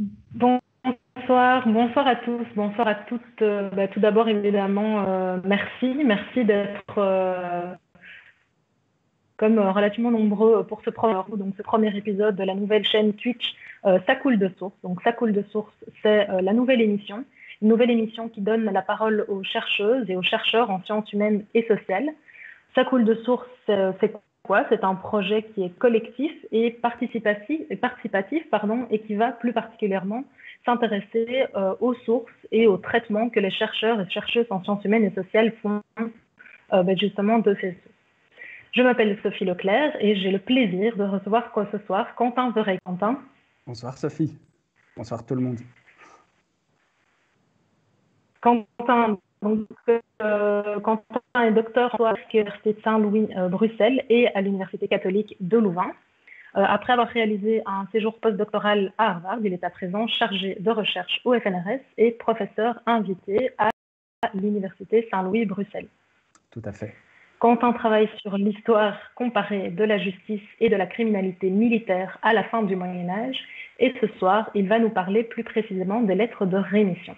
Bonsoir à tous, bonsoir à toutes. Tout d'abord, évidemment, merci d'être comme relativement nombreux pour ce premier épisode de la nouvelle chaîne Twitch Ça coule de source. Donc, Ça coule de source, c'est la une nouvelle émission qui donne la parole aux chercheuses et aux chercheurs en sciences humaines et sociales. Ça coule de source, c'est quoi? C'est un projet qui est collectif et participatif, et qui va plus particulièrement s'intéresser aux sources et aux traitements que les chercheurs et chercheuses en sciences humaines et sociales font justement de ces sources. Je m'appelle Sophie Leclerc et j'ai le plaisir de recevoir ce soir Quentin Verey. Quentin. Bonsoir Sophie, bonsoir tout le monde. Quentin, Quentin est docteur à l'Université Saint-Louis Bruxelles et à l'Université catholique de Louvain. Après avoir réalisé un séjour postdoctoral à Harvard, il est à présent chargé de recherche au FNRS et professeur invité à l'Université Saint-Louis Bruxelles. Tout à fait. Quentin travaille sur l'histoire comparée de la justice et de la criminalité militaire à la fin du Moyen-Âge, et ce soir, il va nous parler plus précisément des lettres de rémission.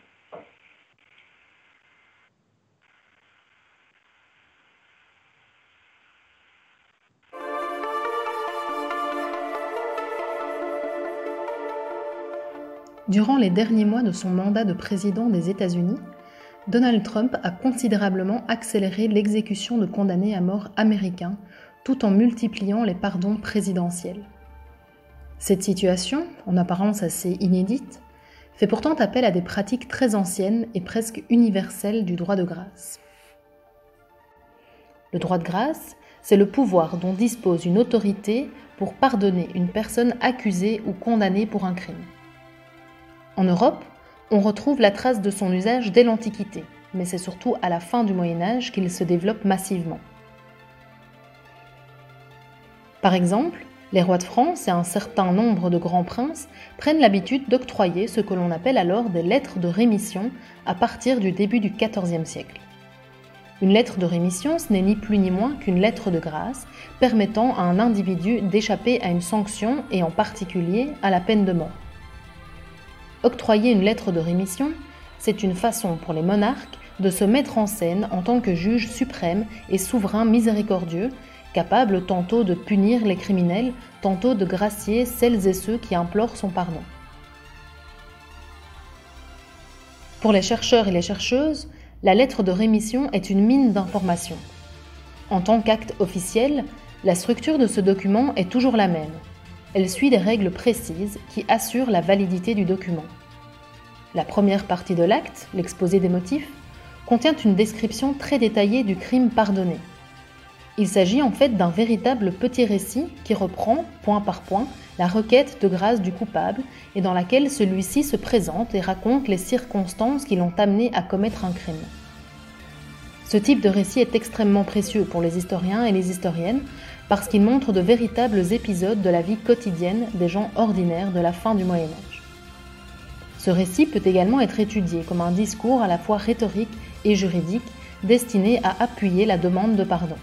Durant les derniers mois de son mandat de président des États-Unis, Donald Trump a considérablement accéléré l'exécution de condamnés à mort américains, tout en multipliant les pardons présidentiels. Cette situation, en apparence assez inédite, fait pourtant appel à des pratiques très anciennes et presque universelles du droit de grâce. Le droit de grâce, c'est le pouvoir dont dispose une autorité pour pardonner une personne accusée ou condamnée pour un crime. En Europe, on retrouve la trace de son usage dès l'Antiquité, mais c'est surtout à la fin du Moyen-Âge qu'il se développe massivement. Par exemple, les rois de France et un certain nombre de grands princes prennent l'habitude d'octroyer ce que l'on appelle alors des lettres de rémission à partir du début du XIVe siècle. Une lettre de rémission, ce n'est ni plus ni moins qu'une lettre de grâce permettant à un individu d'échapper à une sanction et en particulier à la peine de mort. Octroyer une lettre de rémission, c'est une façon pour les monarques de se mettre en scène en tant que juge suprême et souverain miséricordieux, capable tantôt de punir les criminels, tantôt de gracier celles et ceux qui implorent son pardon. Pour les chercheurs et les chercheuses, la lettre de rémission est une mine d'informations. En tant qu'acte officiel, la structure de ce document est toujours la même. Elle suit des règles précises qui assurent la validité du document. La première partie de l'acte, l'exposé des motifs, contient une description très détaillée du crime pardonné. Il s'agit en fait d'un véritable petit récit qui reprend, point par point, la requête de grâce du coupable et dans laquelle celui-ci se présente et raconte les circonstances qui l'ont amené à commettre un crime. Ce type de récit est extrêmement précieux pour les historiens et les historiennes parce qu'il montre de véritables épisodes de la vie quotidienne des gens ordinaires de la fin du Moyen-Âge. Ce récit peut également être étudié comme un discours à la fois rhétorique et juridique destiné à appuyer la demande de pardon.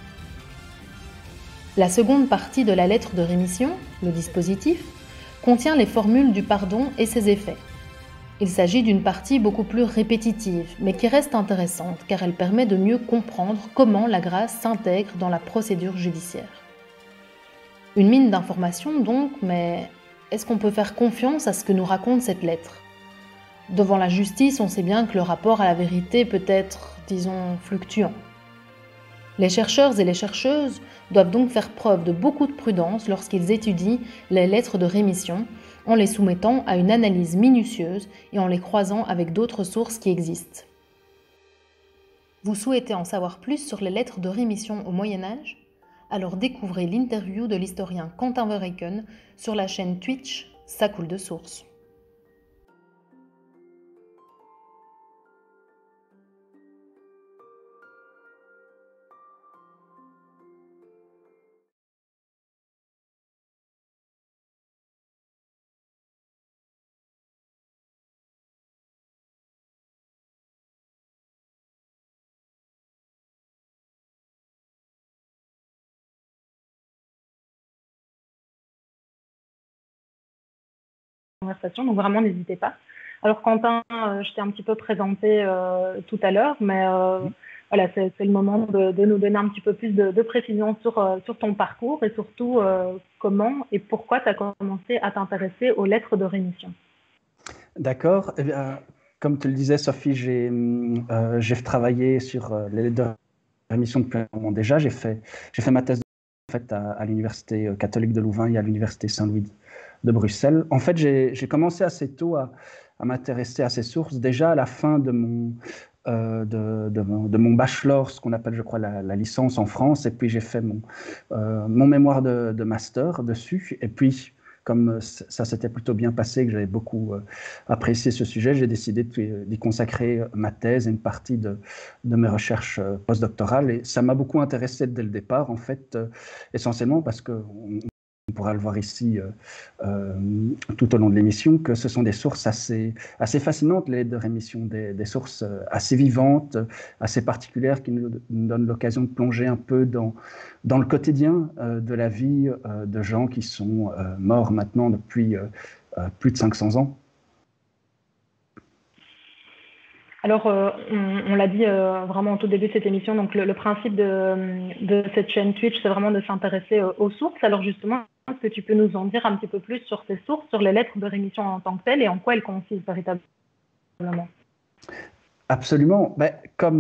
La seconde partie de la lettre de rémission, le dispositif, contient les formules du pardon et ses effets. Il s'agit d'une partie beaucoup plus répétitive, mais qui reste intéressante car elle permet de mieux comprendre comment la grâce s'intègre dans la procédure judiciaire. Une mine d'informations donc, mais est-ce qu'on peut faire confiance à ce que nous raconte cette lettre ? Devant la justice, on sait bien que le rapport à la vérité peut être, disons, fluctuant. Les chercheurs et les chercheuses doivent donc faire preuve de beaucoup de prudence lorsqu'ils étudient les lettres de rémission, en les soumettant à une analyse minutieuse et en les croisant avec d'autres sources qui existent. Vous souhaitez en savoir plus sur les lettres de rémission au Moyen-Âge ? Alors découvrez l'interview de l'historien Quentin Vereycken sur la chaîne Twitch Ça coule de source. conversation, donc vraiment n'hésitez pas. Alors Quentin, je t'ai un petit peu présenté tout à l'heure, mais voilà, c'est le moment de nous donner un petit peu plus de précision sur ton parcours et surtout comment et pourquoi tu as commencé à t'intéresser aux lettres de rémission. D'accord. Eh bien, comme tu le disais, Sophie, j'ai travaillé sur les lettres de rémission depuis un moment déjà. J'ai fait ma thèse en fait, à l'Université catholique de Louvain et à l'Université Saint-Louis de Bruxelles. En fait, j'ai commencé assez tôt à m'intéresser à ces sources, déjà à la fin de mon bachelor, ce qu'on appelle, je crois, la licence en France, et puis j'ai fait mon mémoire de master dessus, et puis comme ça s'était plutôt bien passé, que j'avais beaucoup apprécié ce sujet, j'ai décidé d'y consacrer ma thèse et une partie de mes recherches postdoctorales, et ça m'a beaucoup intéressé dès le départ, en fait, essentiellement parce que on pourra le voir ici tout au long de l'émission, que ce sont des sources assez fascinantes, les lettres de rémission, des sources assez vivantes, assez particulières, qui nous donnent l'occasion de plonger un peu dans le quotidien de la vie de gens qui sont morts maintenant depuis plus de 500 ans. Alors, on l'a dit vraiment au tout début de cette émission, donc le principe de cette chaîne Twitch, c'est vraiment de s'intéresser aux sources. Alors justement, est-ce que tu peux nous en dire un petit peu plus sur ces sources, sur les lettres de rémission en tant que telles et en quoi elles consistent véritablement? Absolument. Ben,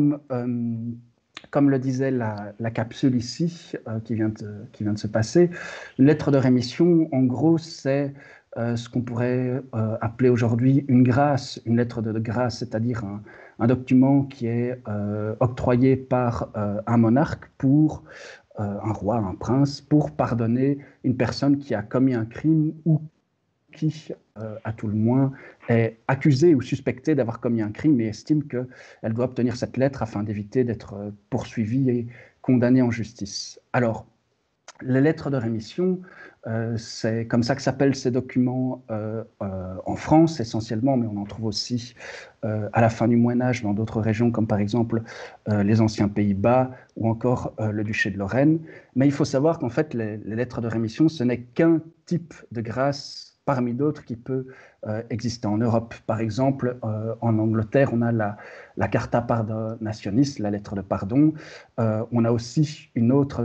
comme le disait la capsule ici, qui vient de se passer, une lettre de rémission, en gros, c'est ce qu'on pourrait appeler aujourd'hui une grâce, une lettre de grâce, c'est-à-dire un document qui est octroyé par un monarque pour un roi, un prince, pour pardonner une personne qui a commis un crime ou qui, à tout le moins, est accusée ou suspectée d'avoir commis un crime et estime qu'elle doit obtenir cette lettre afin d'éviter d'être poursuivie et condamnée en justice. Alors, les lettres de rémission, c'est comme ça que s'appellent ces documents en France essentiellement, mais on en trouve aussi à la fin du Moyen-Âge dans d'autres régions, comme par exemple les anciens Pays-Bas ou encore le duché de Lorraine. Mais il faut savoir qu'en fait, les lettres de rémission, ce n'est qu'un type de grâce parmi d'autres qui peut exister en Europe. Par exemple, en Angleterre, on a la Carta Pardonationis, la lettre de pardon. On a aussi un autre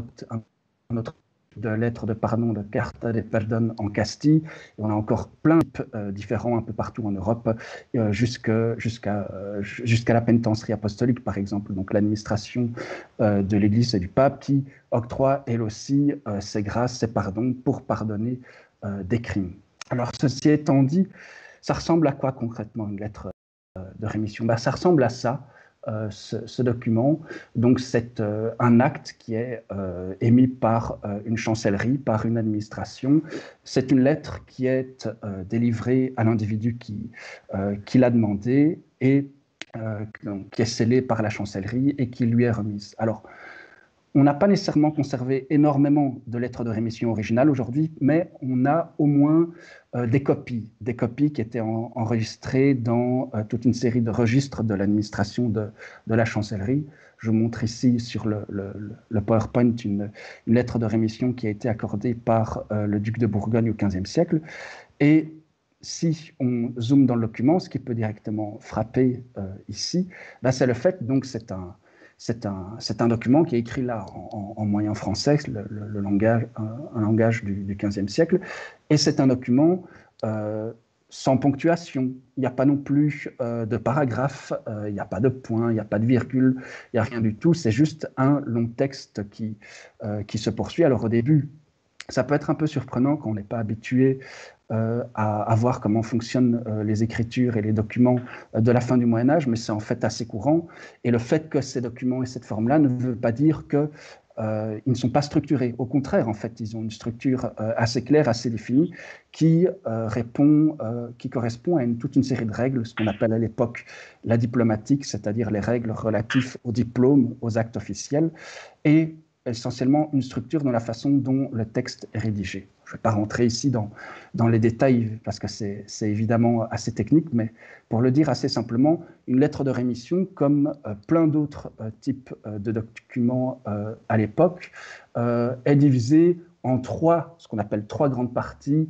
de lettres de pardon, de Carta de Perdón en Castille. Et on a encore plein de types différents un peu partout en Europe, jusqu'à la pénitencerie apostolique, par exemple, donc l'administration de l'Église et du pape qui octroie, elle aussi, ses grâces, ses pardons pour pardonner des crimes. Alors, ceci étant dit, ça ressemble à quoi concrètement une lettre de rémission? Ben, ça ressemble à ça. Ce document, donc c'est un acte qui est émis par une chancellerie, par une administration. C'est une lettre qui est délivrée à l'individu qui l'a demandé et qui est scellée par la chancellerie et qui lui est remise. Alors, on n'a pas nécessairement conservé énormément de lettres de rémission originales aujourd'hui, mais on a au moins des copies qui étaient enregistrées dans toute une série de registres de l'administration de la chancellerie. Je vous montre ici sur le PowerPoint une lettre de rémission qui a été accordée par le duc de Bourgogne au XVe siècle. Et si on zoome dans le document, ce qui peut directement frapper ici, ben c'est le fait, donc c'est un document qui est écrit là en moyen français, un langage du XVe siècle, et c'est un document sans ponctuation. Il n'y a pas non plus de paragraphe, il n'y a pas de point, il n'y a pas de virgule, il n'y a rien du tout, c'est juste un long texte qui se poursuit. Alors au début, ça peut être un peu surprenant quand on n'est pas habitué à voir comment fonctionnent les écritures et les documents de la fin du Moyen-Âge, mais c'est en fait assez courant. Et le fait que ces documents et cette forme-là ne veut pas dire qu'ils ne sont pas structurés. Au contraire, en fait, ils ont une structure assez claire, assez définie, qui correspond à toute une série de règles, ce qu'on appelle à l'époque la diplomatique, c'est-à-dire les règles relatives aux diplômes, aux actes officiels, et essentiellement une structure dans la façon dont le texte est rédigé. Je ne vais pas rentrer ici dans les détails parce que c'est évidemment assez technique, mais pour le dire assez simplement, une lettre de rémission, comme plein d'autres types de documents à l'époque, est divisée en ce qu'on appelle trois grandes parties,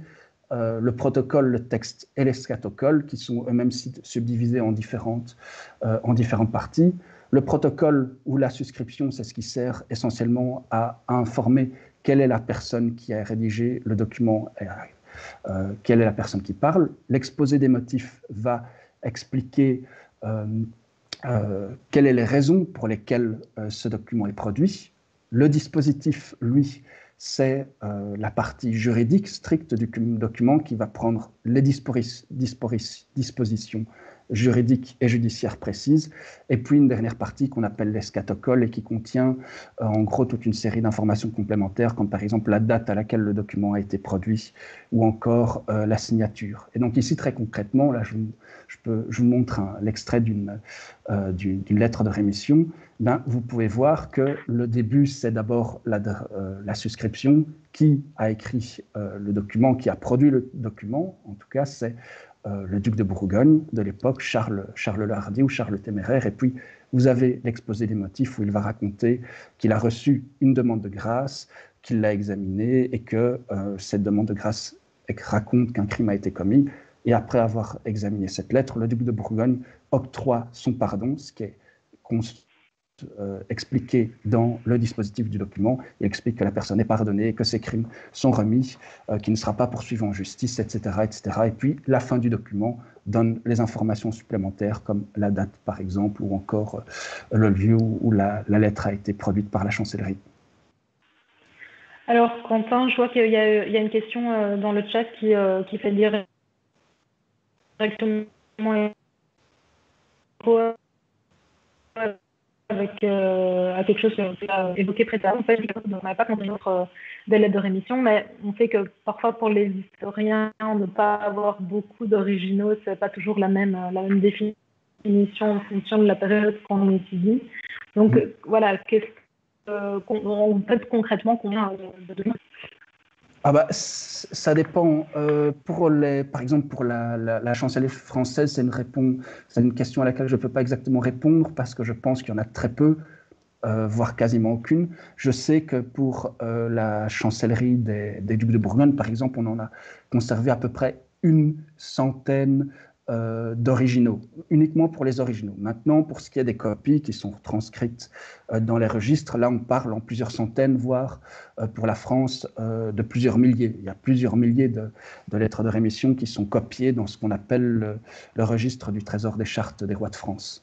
le protocole, le texte et l'escatocole, qui sont eux-mêmes subdivisés en différentes parties. Le protocole ou la souscription, c'est ce qui sert essentiellement à informer quelle est la personne qui a rédigé le document, quelle est la personne qui parle. L'exposé des motifs va expliquer quelles sont les raisons pour lesquelles ce document est produit. Le dispositif, lui, c'est la partie juridique stricte du document qui va prendre les dispositions juridiques et judiciaires précises, et puis une dernière partie qu'on appelle l'escatocole et qui contient en gros toute une série d'informations complémentaires, comme par exemple la date à laquelle le document a été produit ou encore la signature. Et donc ici, très concrètement, là, je vous montre l'extrait d'une lettre de rémission. Ben, vous pouvez voir que le début, c'est d'abord la souscription. Qui a écrit le document, qui a produit le document, en tout cas, c'est le duc de Bourgogne de l'époque, Charles le Hardi ou Charles le Téméraire. Et puis, vous avez l'exposé des motifs où il va raconter qu'il a reçu une demande de grâce, qu'il l'a examinée et que cette demande de grâce raconte qu'un crime a été commis. Et après avoir examiné cette lettre, le duc de Bourgogne octroie son pardon, ce qui est expliqué dans le dispositif du document. Il explique que la personne est pardonnée, que ses crimes sont remis, qu'il ne sera pas poursuivi en justice, etc., etc. Et puis, la fin du document donne les informations supplémentaires, comme la date, par exemple, ou encore le lieu où la lettre a été produite par la chancellerie. Alors, Quentin, je vois qu'il y a une question dans le chat qui fait dire directement avec à quelque chose qu'on a évoqué précédemment. En fait, on n'avait pas compris notre des lettres de rémission, mais on sait que parfois pour les historiens, ne pas avoir beaucoup d'originaux, c'est pas toujours la même définition en fonction de la période qu'on étudie. Donc voilà, on peut concrètement combien de documents? Ça dépend. Par exemple, pour la chancellerie française, c'est une question à laquelle je ne peux pas exactement répondre parce que je pense qu'il y en a très peu, voire quasiment aucune. Je sais que pour la chancellerie des ducs de Bourgogne, par exemple, on en a conservé à peu près 100 d'originaux, uniquement pour les originaux. Maintenant, pour ce qui est des copies qui sont transcrites dans les registres, là on parle en plusieurs centaines, voire pour la France de plusieurs milliers. Il y a plusieurs milliers de lettres de rémission qui sont copiées dans ce qu'on appelle le registre du Trésor des chartes des rois de France.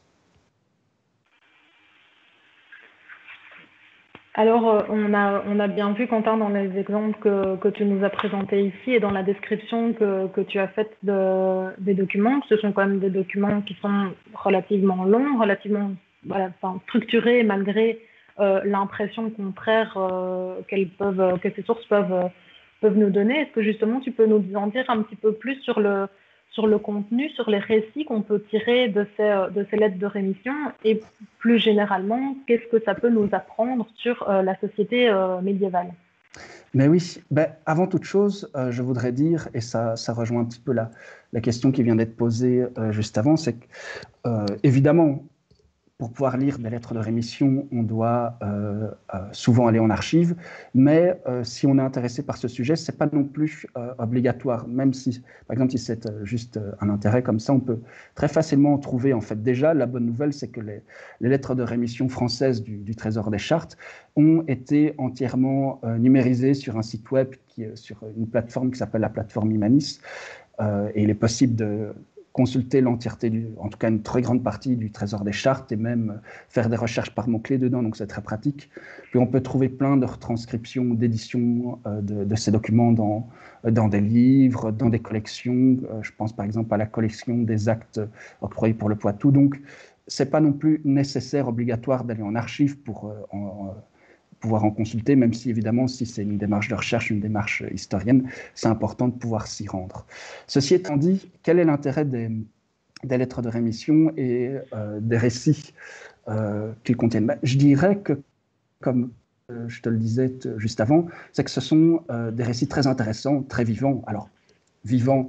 Alors, on a bien vu, Quentin, dans les exemples que tu nous as présentés ici et dans la description que tu as faite des documents, que ce sont quand même des documents qui sont relativement longs, relativement structurés, malgré l'impression contraire que ces sources peuvent nous donner. Est-ce que justement tu peux nous en dire un petit peu plus sur le contenu, sur les récits qu'on peut tirer de ces lettres de rémission et plus généralement, qu'est-ce que ça peut nous apprendre sur la société médiévale? Mais oui, avant toute chose, je voudrais dire, et ça rejoint un petit peu la question qui vient d'être posée juste avant, c'est que, évidemment, pour pouvoir lire des lettres de rémission, on doit souvent aller en archives, mais si on est intéressé par ce sujet, ce n'est pas non plus obligatoire, même si, par exemple, si c'est juste un intérêt comme ça, on peut très facilement en trouver. En fait, déjà, la bonne nouvelle, c'est que les lettres de rémission françaises du Trésor des Chartes ont été entièrement numérisées sur un site web, sur une plateforme qui s'appelle la plateforme Imanis, et il est possible de consulter l'entièreté, en tout cas une très grande partie du Trésor des Chartes et même faire des recherches par mots-clés dedans, donc c'est très pratique. Puis on peut trouver plein de retranscriptions, d'éditions de ces documents dans des livres, dans des collections. Je pense par exemple à la collection des actes octroyés pour le Poitou. Donc c'est pas non plus nécessaire, obligatoire d'aller en archive pour pouvoir en consulter, même si évidemment, si c'est une démarche de recherche, une démarche historienne, c'est important de pouvoir s'y rendre. Ceci étant dit, quel est l'intérêt des lettres de rémission et des récits qu'ils contiennent? Je dirais que, comme je te le disais juste avant, c'est que ce sont des récits très intéressants, très vivants. Alors, vivants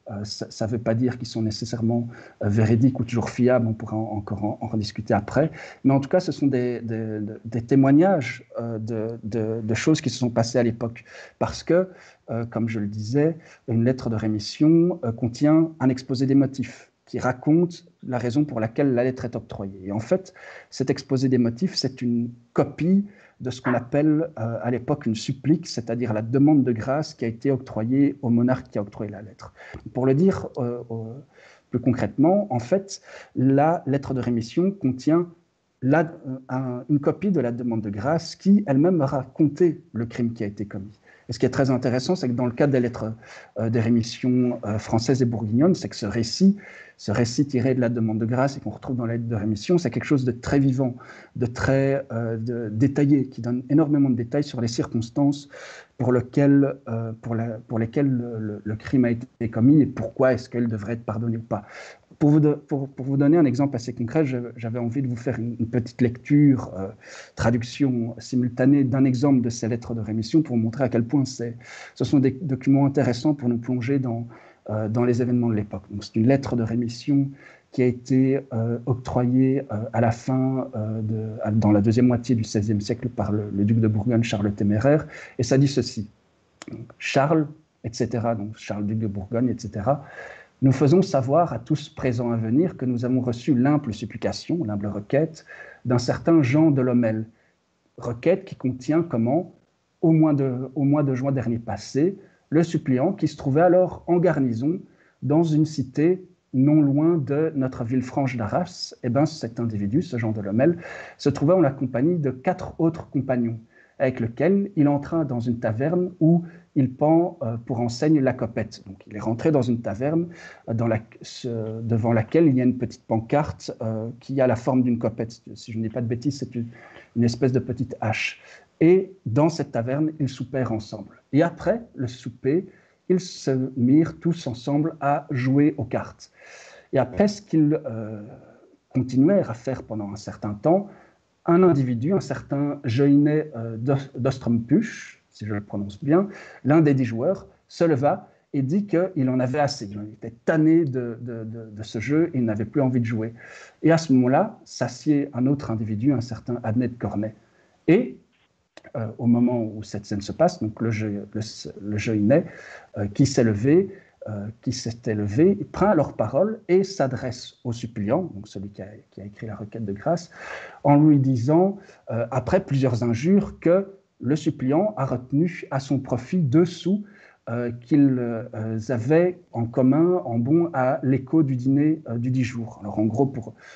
Ça ne veut pas dire qu'ils sont nécessairement véridiques ou toujours fiables, on pourra encore en rediscuter après. Mais en tout cas, ce sont des témoignages de choses qui se sont passées à l'époque. Parce que, comme je le disais, une lettre de rémission contient un exposé des motifs qui raconte la raison pour laquelle la lettre est octroyée. Et en fait, cet exposé des motifs, c'est une copie de ce qu'on appelle à l'époque une supplique, c'est-à-dire la demande de grâce qui a été octroyée au monarque qui a octroyé la lettre. Pour le dire plus concrètement, en fait, la lettre de rémission contient une copie de la demande de grâce qui elle-même racontait le crime qui a été commis. Et ce qui est très intéressant, c'est que dans le cas des lettres des rémissions françaises et bourguignonnes, c'est que ce récit tiré de la demande de grâce et qu'on retrouve dans la lettre de rémission, c'est quelque chose de très vivant, de très détaillé, qui donne énormément de détails sur les circonstances pour lesquelles le crime a été commis et pourquoi est-ce qu'elle devrait être pardonnée ou pas. Pour vous donner un exemple assez concret, j'avais envie de vous faire une petite lecture, traduction simultanée d'un exemple de ces lettres de rémission pour vous montrer à quel point ce sont des documents intéressants pour nous plonger dans les événements de l'époque. Donc, c'est une lettre de rémission qui a été octroyée à la fin, dans la deuxième moitié du XVIe siècle par le duc de Bourgogne, Charles le Téméraire, et ça dit ceci. Donc, Charles, etc., donc Charles duc de Bourgogne, etc., nous faisons savoir à tous présents à venir que nous avons reçu l'humble supplication, l'humble requête, d'un certain Jean de Lomel. Requête qui contient comment, au mois de juin dernier passé, le suppliant, qui se trouvait alors en garnison dans une cité non loin de notre ville franche d'Arras, cet individu, ce Jean de Lomel, se trouvait en la compagnie de 4 autres compagnons, avec lesquels il entra dans une taverne où il pend pour enseigne la copette. Donc, il est rentré dans une taverne devant laquelle il y a une petite pancarte qui a la forme d'une copette. Si je ne dis pas de bêtises, c'est une espèce de petite hache. Et dans cette taverne, ils soupèrent ensemble. Et après le souper, ils se mirent tous ensemble à jouer aux cartes. Et après ce qu'ils continuèrent à faire pendant un certain temps, un individu, un certain Joinet d'Ostrompuch, si je le prononce bien, l'un des 10 joueurs, se leva et dit qu'il en avait assez. Il était tanné de ce jeu et il n'avait plus envie de jouer. Et à ce moment-là, s'assied un autre individu, un certain Adnet de Cornet. Et au moment où cette scène se passe, donc le Joinet qui s'était levé, il prend leur parole et s'adresse au suppliant, donc celui qui a écrit la requête de grâce, en lui disant, après plusieurs injures, que le suppliant a retenu à son profit 2 sous qu'ils avaient en commun en bon à l'écho du dîner du 10 jours. Alors en gros,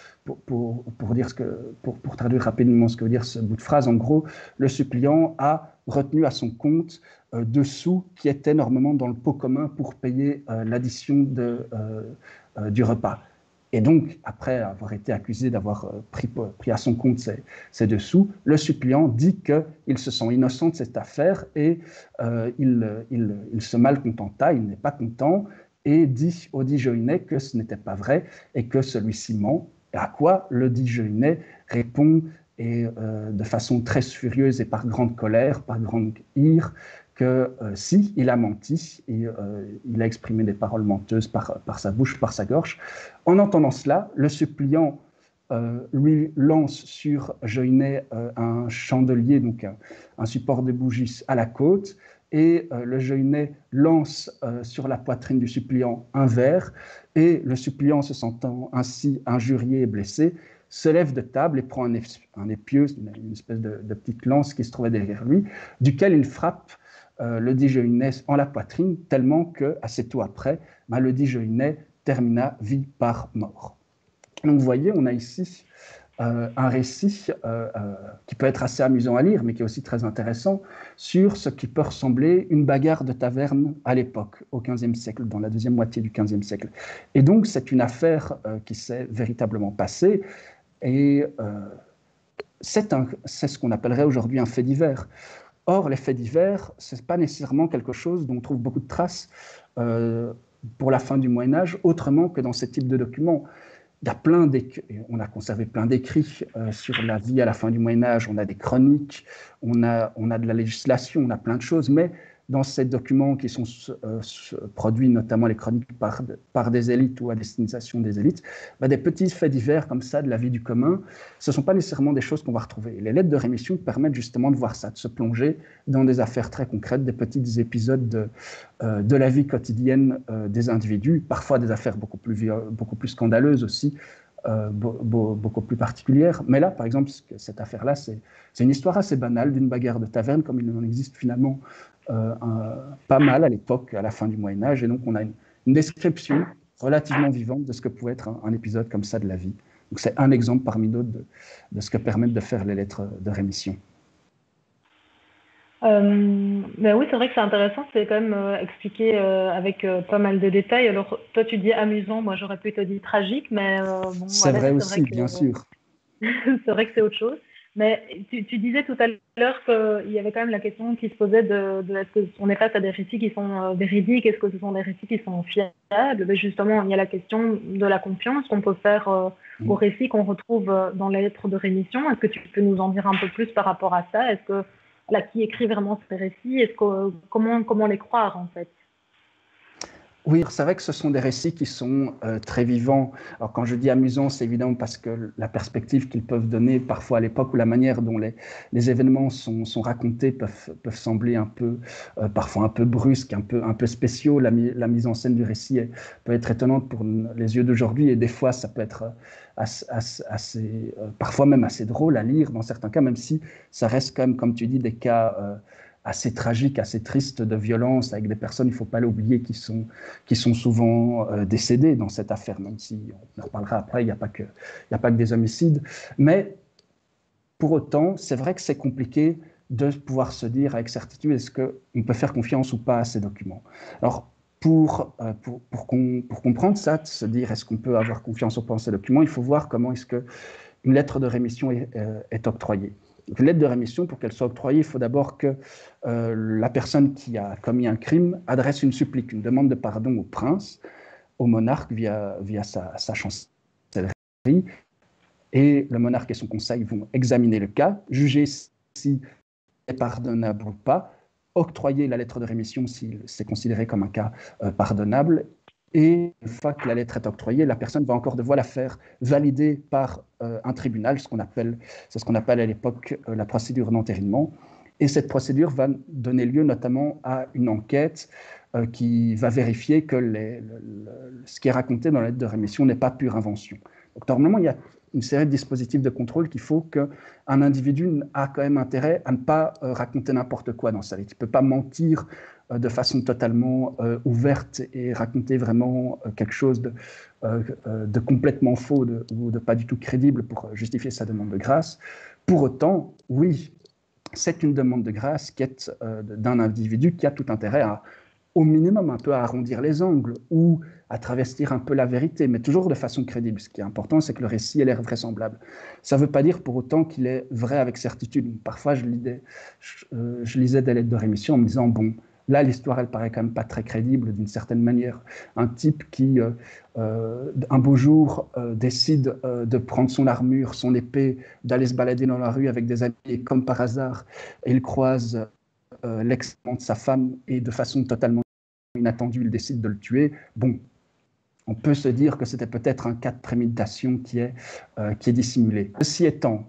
pour traduire rapidement ce que veut dire ce bout de phrase, en gros, le suppliant a retenu à son compte 2 sous qui étaient normalement dans le pot commun pour payer l'addition du repas. Et donc, après avoir été accusé d'avoir pris à son compte ces 2 sous, le suppliant dit qu'il se sent innocent de cette affaire et il se malcontenta, il n'est pas content, et dit au dit Joinet que ce n'était pas vrai et que celui-ci ment. Et à quoi le dit Joinet répond, et de façon très furieuse et par grande colère, par grande ire, que si, il a menti, et il a exprimé des paroles menteuses par sa bouche, par sa gorge. En entendant cela, le suppliant lui lance sur Joinet un chandelier, donc un support de bougies à la côte, et le Joinet lance sur la poitrine du suppliant un verre, et le suppliant, se sentant ainsi injurié et blessé, se lève de table et prend un épieu, une espèce de petite lance qui se trouvait derrière lui, duquel il frappe le dit Joinet en la poitrine, tellement qu'assez tôt après, le dit Joinet termina vie par mort. Donc vous voyez, on a ici un récit qui peut être assez amusant à lire, mais qui est aussi très intéressant, sur ce qui peut ressembler une bagarre de taverne à l'époque, au XVe siècle, dans la deuxième moitié du XVe siècle. Et donc c'est une affaire qui s'est véritablement passée, et c'est ce qu'on appellerait aujourd'hui un fait divers. Or, les faits divers, ce n'est pas nécessairement quelque chose dont on trouve beaucoup de traces pour la fin du Moyen-Âge, autrement que dans ce type de documents. Il y a on a conservé plein d'écrits sur la vie à la fin du Moyen-Âge, on a des chroniques, on a de la législation, on a plein de choses, mais dans ces documents qui sont produits, notamment les chroniques par des élites ou à destination des élites, des petits faits divers comme ça de la vie du commun, ce ne sont pas nécessairement des choses qu'on va retrouver. Les lettres de rémission permettent justement de voir ça, de se plonger dans des affaires très concrètes, des petits épisodes de la vie quotidienne des individus, parfois des affaires beaucoup plus scandaleuses aussi, beaucoup plus particulière. Mais là, par exemple, cette affaire-là, c'est une histoire assez banale d'une bagarre de taverne, comme il en existe finalement pas mal à l'époque, à la fin du Moyen-Âge. Et donc, on a une description relativement vivante de ce que pouvait être un épisode comme ça de la vie. Donc, c'est un exemple parmi d'autres de ce que permettent de faire les lettres de rémission. Ben oui, c'est vrai que c'est intéressant, c'est quand même expliqué avec pas mal de détails. Alors, toi, tu dis amusant, moi j'aurais plutôt dit tragique, mais bon, c'est voilà, vrai aussi, bien sûr. C'est vrai que c'est autre chose. Mais tu disais tout à l'heure qu'il y avait quand même la question qui se posait de est-ce qu'on est face à des récits qui sont véridiques, est-ce que ce sont des récits qui sont fiables? Mais justement, il y a la question de la confiance qu'on peut faire aux récits qu'on retrouve dans les lettres de rémission. Est-ce que tu peux nous en dire un peu plus par rapport à ça? Est-ce que qui écrit vraiment ces récits? Comment les croire en fait? Oui, c'est vrai que ce sont des récits qui sont très vivants. Alors quand je dis amusant, c'est évidemment parce que la perspective qu'ils peuvent donner parfois à l'époque ou la manière dont les événements sont racontés peuvent sembler un peu, parfois un peu brusques, un peu spéciaux. La mise en scène du récit peut être étonnante pour les yeux d'aujourd'hui et des fois ça peut être assez parfois même assez drôle à lire dans certains cas, même si ça reste quand même, comme tu dis, des cas assez tragiques, assez tristes de violence, avec des personnes, il ne faut pas l'oublier, qui sont souvent décédées dans cette affaire, même si on en reparlera après, il n'y a pas que des homicides. Mais pour autant, c'est vrai que c'est compliqué de pouvoir se dire avec certitude est-ce qu'on peut faire confiance ou pas à ces documents. Alors, pour comprendre ça, de se dire est-ce qu'on peut avoir confiance ou pas à ces documents, il faut voir comment est-ce qu'une lettre de rémission est octroyée. Une lettre de rémission, pour qu'elle soit octroyée, il faut d'abord que la personne qui a commis un crime adresse une supplique, une demande de pardon au prince, au monarque via sa chancellerie. Et le monarque et son conseil vont examiner le cas, juger si c'est pardonnable ou pas, octroyer la lettre de rémission si c'est considéré comme un cas pardonnable. Et une fois que la lettre est octroyée, la personne va encore devoir la faire valider par un tribunal, c'est ce qu'on appelle à l'époque la procédure d'entérinement. Et cette procédure va donner lieu notamment à une enquête qui va vérifier que ce qui est raconté dans la lettre de rémission n'est pas pure invention. Donc normalement, il y a une série de dispositifs de contrôle qu'il faut qu'un individu a quand même intérêt à ne pas raconter n'importe quoi dans sa lettre. Il ne peut pas mentir de façon totalement ouverte et raconter vraiment quelque chose de complètement faux ou de pas du tout crédible pour justifier sa demande de grâce. Pour autant, oui, c'est une demande de grâce qui est d'un individu qui a tout intérêt à, au minimum, un peu à arrondir les angles ou à travestir un peu la vérité, mais toujours de façon crédible. Ce qui est important, c'est que le récit ait l'air vraisemblable. Ça ne veut pas dire pour autant qu'il est vrai avec certitude. Parfois, je lisais des lettres de rémission en me disant, bon, là, l'histoire, elle paraît quand même pas très crédible d'une certaine manière. Un type qui, un beau jour, décide de prendre son armure, son épée, d'aller se balader dans la rue avec des amis, et comme par hasard, il croise l'ex-amant de sa femme et de façon totalement inattendue, il décide de le tuer. Bon, on peut se dire que c'était peut-être un cas de préméditation qui est dissimulé. Ceci étant,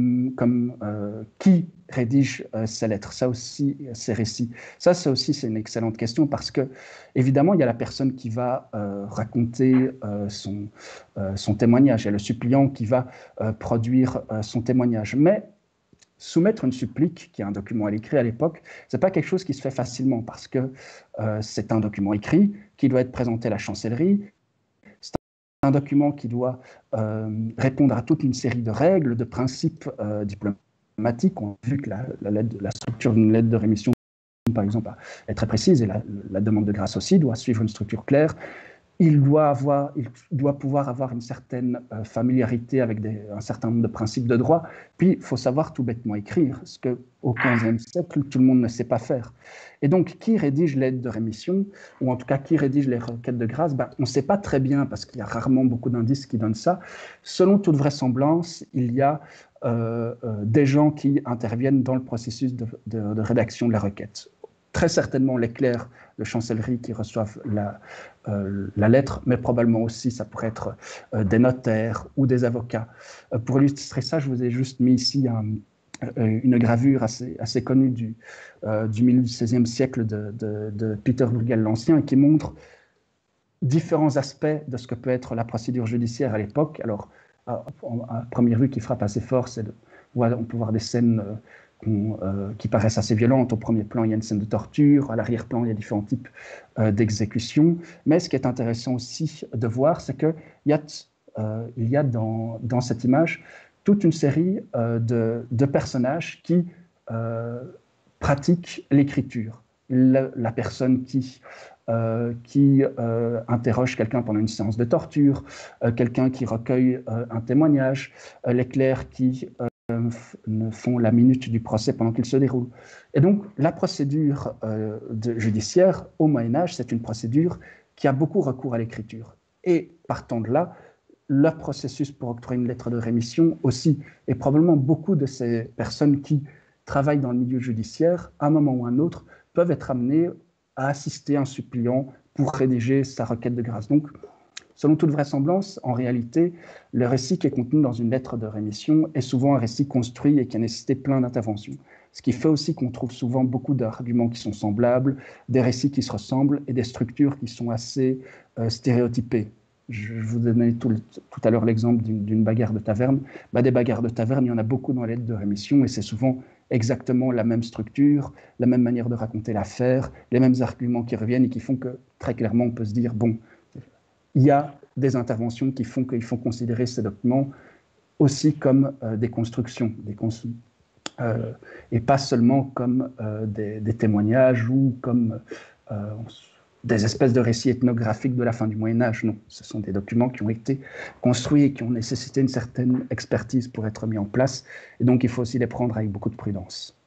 qui rédige ces lettres, ça aussi, ces récits? Ça aussi, c'est une excellente question parce que, évidemment, il y a la personne qui va raconter son témoignage et le suppliant qui va produire son témoignage. Mais soumettre une supplique, qui est un document à l'écrit à l'époque, ce n'est pas quelque chose qui se fait facilement parce que c'est un document écrit qui doit être présenté à la chancellerie. C'est un document qui doit répondre à toute une série de règles, de principes diplomatiques. On a vu que la structure d'une lettre de rémission, par exemple, est très précise et la demande de grâce aussi doit suivre une structure claire. Il doit pouvoir avoir une certaine familiarité avec un certain nombre de principes de droit. Puis, il faut savoir tout bêtement écrire, ce qu'au XVe siècle, tout le monde ne sait pas faire. Et donc, qui rédige l'aide de rémission, ou en tout cas, qui rédige les requêtes de grâce? On ne sait pas très bien, parce qu'il y a rarement beaucoup d'indices qui donnent ça. Selon toute vraisemblance, il y a des gens qui interviennent dans le processus de rédaction de la requête. très certainement les clercs de chancellerie qui reçoivent la lettre, mais probablement aussi ça pourrait être des notaires ou des avocats. Pour illustrer ça, je vous ai juste mis ici une gravure assez connue du milieu du XVIe siècle de Peter Bruegel l'Ancien, qui montre différents aspects de ce que peut être la procédure judiciaire à l'époque. Alors, à première vue, qui frappe assez fort, on peut voir des scènes qui paraissent assez violentes. Au premier plan, il y a une scène de torture. À l'arrière-plan, il y a différents types d'exécutions. Mais ce qui est intéressant aussi de voir, c'est qu'il y a dans cette image toute une série de personnages qui pratiquent l'écriture. La personne qui interroge quelqu'un pendant une séance de torture, quelqu'un qui recueille un témoignage, les clercs qui font la minute du procès pendant qu'il se déroule. Et donc, la procédure judiciaire au Moyen-Âge, c'est une procédure qui a beaucoup recours à l'écriture. Et partant de là, le processus pour octroyer une lettre de rémission aussi, et probablement beaucoup de ces personnes qui travaillent dans le milieu judiciaire, à un moment ou à un autre, peuvent être amenées à assister un suppliant pour rédiger sa requête de grâce. Donc, selon toute vraisemblance, en réalité, le récit qui est contenu dans une lettre de rémission est souvent un récit construit et qui a nécessité plein d'interventions. Ce qui fait aussi qu'on trouve souvent beaucoup d'arguments qui sont semblables, des récits qui se ressemblent et des structures qui sont assez stéréotypées. Je vous donnais tout à l'heure l'exemple d'une bagarre de taverne. Des bagarres de taverne, il y en a beaucoup dans les lettres de rémission et c'est souvent exactement la même structure, la même manière de raconter l'affaire, les mêmes arguments qui reviennent et qui font que très clairement on peut se dire, bon, il y a des interventions qui font qu'il faut considérer ces documents aussi comme des constructions, et pas seulement comme des témoignages ou comme des espèces de récits ethnographiques de la fin du Moyen-Âge. Non, ce sont des documents qui ont été construits et qui ont nécessité une certaine expertise pour être mis en place. Et donc, il faut aussi les prendre avec beaucoup de prudence.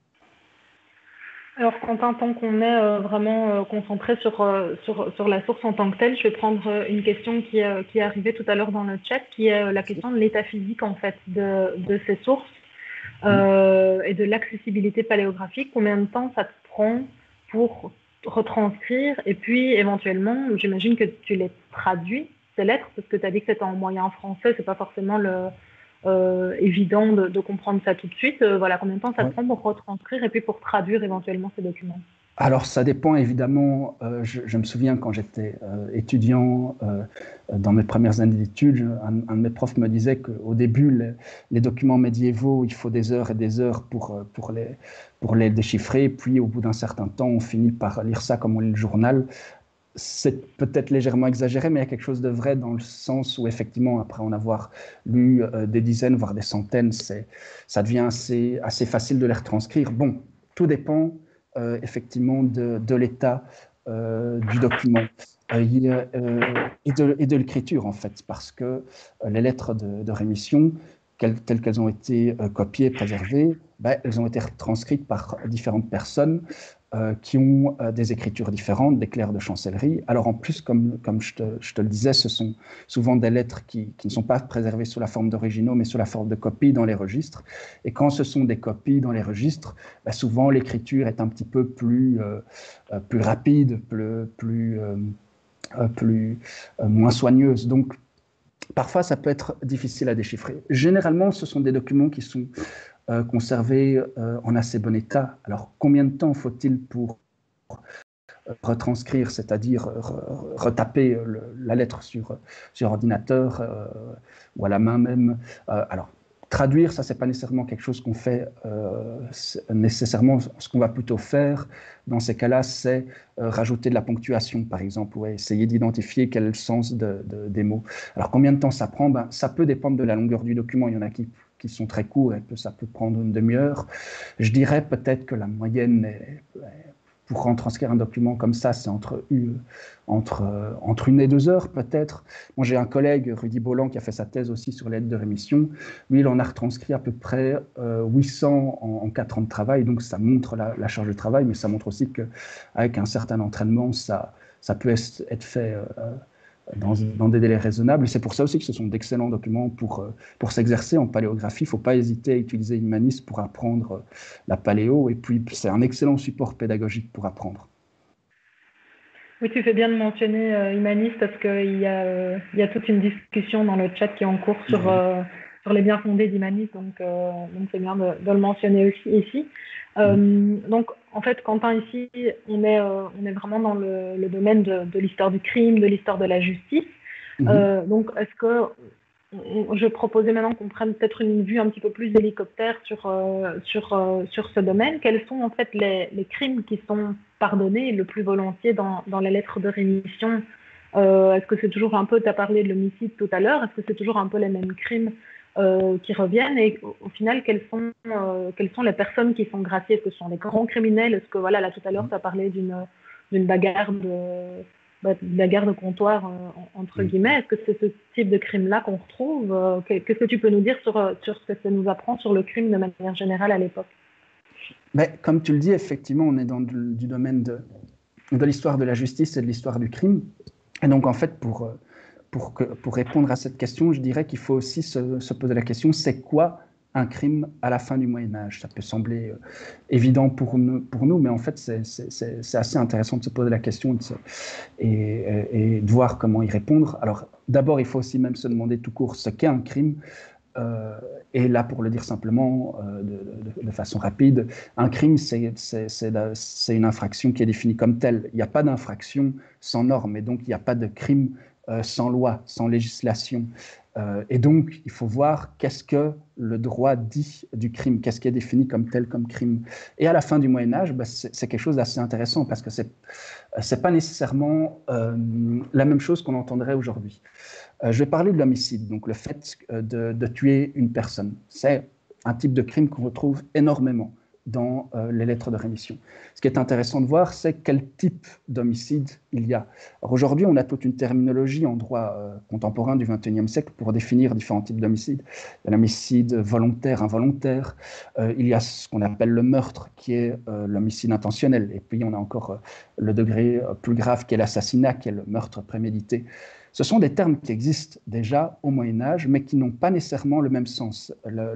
Alors, Quentin, tant qu'on est vraiment concentré sur la source en tant que telle, je vais prendre une question qui est arrivée tout à l'heure dans le chat, qui est la question de l'état physique, en fait, de ces sources et de l'accessibilité paléographique. Combien de temps ça te prend pour retranscrire et puis éventuellement, j'imagine que tu les traduis, ces lettres, parce que tu as dit que c'était en moyen français, c'est pas forcément évident de comprendre ça tout de suite. Voilà, combien de temps ça te prend pour retranscrire et puis pour traduire éventuellement ces documents? Alors, ça dépend évidemment. Je me souviens quand j'étais étudiant, dans mes premières années d'études, un de mes profs me disait qu'au début, les documents médiévaux, il faut des heures et des heures pour les déchiffrer. Puis, au bout d'un certain temps, on finit par lire ça comme on lit le journal. C'est peut-être légèrement exagéré, mais il y a quelque chose de vrai dans le sens où, effectivement, après en avoir lu des dizaines, voire des centaines, ça devient assez facile de les retranscrire. Bon, tout dépend effectivement de l'état du document et de l'écriture, en fait, parce que les lettres de rémission, telles qu'elles ont été copiées, préservées, elles ont été transcrites par différentes personnes qui ont des écritures différentes, des clercs de chancellerie. Alors en plus, comme je te le disais, ce sont souvent des lettres qui ne sont pas préservées sous la forme d'originaux, mais sous la forme de copies dans les registres. Et quand ce sont des copies dans les registres, souvent l'écriture est un petit peu plus rapide, moins soigneuse. Donc parfois, ça peut être difficile à déchiffrer. Généralement, ce sont des documents qui sont conservés en assez bon état. Alors, combien de temps faut-il pour retranscrire, c'est-à-dire retaper la lettre sur ordinateur ou à la main même? Alors, traduire, ça, c'est pas nécessairement quelque chose qu'on fait nécessairement. Ce qu'on va plutôt faire dans ces cas-là, c'est rajouter de la ponctuation, par exemple, ou essayer d'identifier quel est le sens des mots. Alors, combien de temps ça prend? Ça peut dépendre de la longueur du document. Il y en a qui sont très courts et ça peut prendre une demi-heure. Je dirais peut-être que la moyenne pour retranscrire un document comme ça, c'est entre 1 et 2 heures peut-être. Moi, j'ai un collègue, Rudy Bolland, qui a fait sa thèse aussi sur l'aide de rémission. Lui, il en a retranscrit à peu près 800 en 4 ans de travail. Donc, ça montre la charge de travail, mais ça montre aussi qu'avec un certain entraînement, ça peut être fait dans des délais raisonnables. C'est pour ça aussi que ce sont d'excellents documents pour s'exercer en paléographie. Il ne faut pas hésiter à utiliser Humanis pour apprendre la paléo. Et puis, c'est un excellent support pédagogique pour apprendre. Oui, tu fais bien de mentionner Humanis parce qu'il y a toute une discussion dans le chat qui est en cours sur les biens fondés d'Humanis. Donc c'est bien de le mentionner aussi ici. Donc, en fait, Quentin, ici, on est vraiment dans le domaine de l'histoire du crime, de l'histoire de la justice. Donc, est-ce que je proposais maintenant qu'on prenne peut-être une vue un petit peu plus d'hélicoptère sur ce domaine. Quels sont en fait les crimes qui sont pardonnés le plus volontiers dans les lettres de rémission? Est-ce que c'est toujours un peu, tu as parlé de l'homicide tout à l'heure, est-ce que c'est toujours un peu les mêmes crimes qui reviennent? Et au final, quelles sont les personnes qui sont graciées? Est-ce que ce sont des grands criminels? Est-ce que, voilà, là tout à l'heure, tu as parlé d'une bagarre de comptoir, entre guillemets. Est-ce que c'est ce type de crime-là qu'on retrouve? Qu'est-ce que tu peux nous dire sur ce que ça nous apprend sur le crime de manière générale à l'époque? Mais comme tu le dis, effectivement, on est dans du domaine de l'histoire de la justice et de l'histoire du crime. Et donc, en fait, pour répondre à cette question, je dirais qu'il faut aussi se poser la question, c'est quoi un crime à la fin du Moyen-Âge? Ça peut sembler évident pour nous, mais en fait, c'est assez intéressant de se poser la question et de voir comment y répondre. Alors, d'abord, il faut aussi même se demander tout court ce qu'est un crime. Et là, pour le dire simplement, de façon rapide, un crime, c'est une infraction qui est définie comme telle. Il n'y a pas d'infraction sans norme, et donc il n'y a pas de crime sans loi, sans législation. Et donc, il faut voir qu'est-ce que le droit dit du crime, qu'est-ce qui est défini comme tel, comme crime. Et à la fin du Moyen-Âge, c'est quelque chose d'assez intéressant, parce que c'est pas nécessairement la même chose qu'on entendrait aujourd'hui. Je vais parler de l'homicide, donc le fait de tuer une personne. C'est un type de crime qu'on retrouve énormément dans les lettres de rémission. Ce qui est intéressant de voir, c'est quel type d'homicide il y a. Alors aujourd'hui, on a toute une terminologie en droit contemporain du XXIe siècle pour définir différents types d'homicides. Il y a l'homicide volontaire, involontaire. Il y a ce qu'on appelle le meurtre, qui est l'homicide intentionnel. Et puis, on a encore le degré plus grave, qui est l'assassinat, qui est le meurtre prémédité. Ce sont des termes qui existent déjà au Moyen-Âge, mais qui n'ont pas nécessairement le même sens,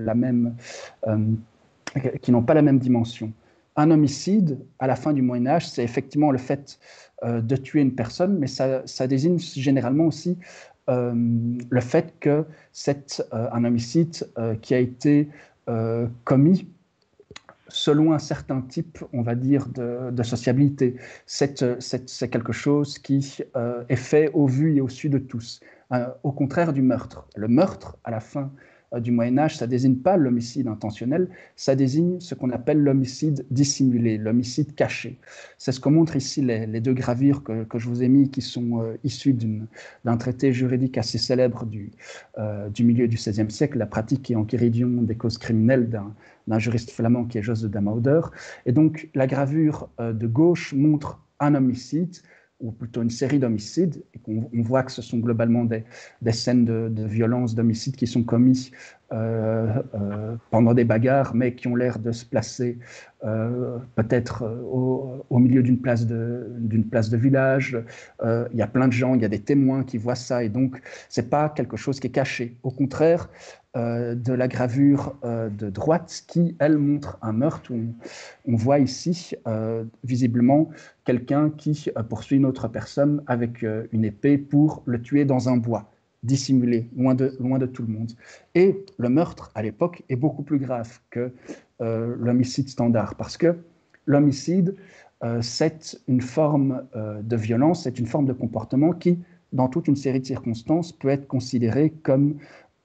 qui n'ont pas la même dimension. Un homicide, à la fin du Moyen-Âge, c'est effectivement le fait de tuer une personne, mais ça désigne généralement aussi le fait que c'est un homicide qui a été commis selon un certain type, on va dire, de sociabilité. C'est quelque chose qui est fait au vu et au su de tous. Au contraire du meurtre. Le meurtre, à la fin du Moyen-Âge, ça ne désigne pas l'homicide intentionnel, ça désigne ce qu'on appelle l'homicide dissimulé, l'homicide caché. C'est ce que montrent ici les deux gravures que je vous ai mis, qui sont issues d'un traité juridique assez célèbre du milieu du XVIe siècle, la pratique et enquiridion des causes criminelles d'un juriste flamand qui est Jos de Damhouder. Et donc, la gravure de gauche montre un homicide, ou plutôt une série d'homicides, et on voit que ce sont globalement des scènes de violence, d'homicides qui sont commis pendant des bagarres, mais qui ont l'air de se placer peut-être au milieu d'une place de village. Il y a plein de gens, il y a des témoins qui voient ça, et donc ce n'est pas quelque chose qui est caché. Au contraire, de la gravure de droite qui, elle, montre un meurtre où on voit ici visiblement quelqu'un qui poursuit une autre personne avec une épée pour le tuer dans un bois, dissimulé, loin de tout le monde. Et le meurtre, à l'époque, est beaucoup plus grave que l'homicide standard, parce que l'homicide, c'est une forme de violence, c'est une forme de comportement qui, dans toute une série de circonstances, peut être considéré comme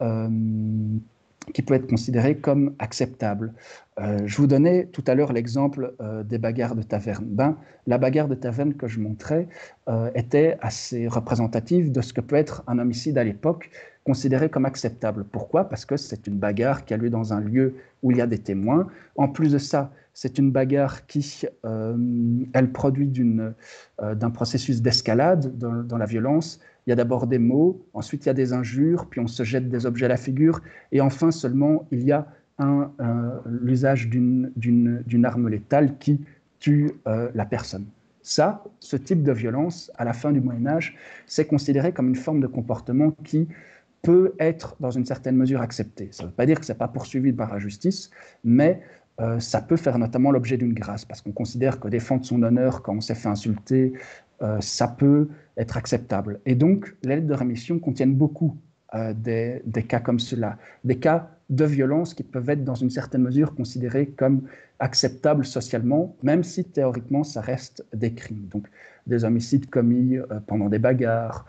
acceptable. Je vous donnais tout à l'heure l'exemple des bagarres de taverne. La bagarre de taverne que je montrais était assez représentative de ce que peut être un homicide à l'époque, considéré comme acceptable. Pourquoi? Parce que c'est une bagarre qui a lieu dans un lieu où il y a des témoins. En plus de ça, c'est une bagarre qui, elle produit d'un processus d'escalade dans la violence. Il y a d'abord des mots, ensuite il y a des injures, puis on se jette des objets à la figure, et enfin seulement il y a l'usage d'une arme létale qui tue la personne. Ça, ce type de violence, à la fin du Moyen-Âge, c'est considéré comme une forme de comportement qui peut être, dans une certaine mesure, acceptée. Ça ne veut pas dire que ce n'est pas poursuivi par la justice, mais ça peut faire notamment l'objet d'une grâce, parce qu'on considère que défendre son honneur quand on s'est fait insulter, ça peut être acceptable. Et donc, les lettres de rémission contiennent beaucoup des cas comme cela, des cas de violence qui peuvent être dans une certaine mesure considérés comme acceptables socialement, même si théoriquement ça reste des crimes. Donc des homicides commis pendant des bagarres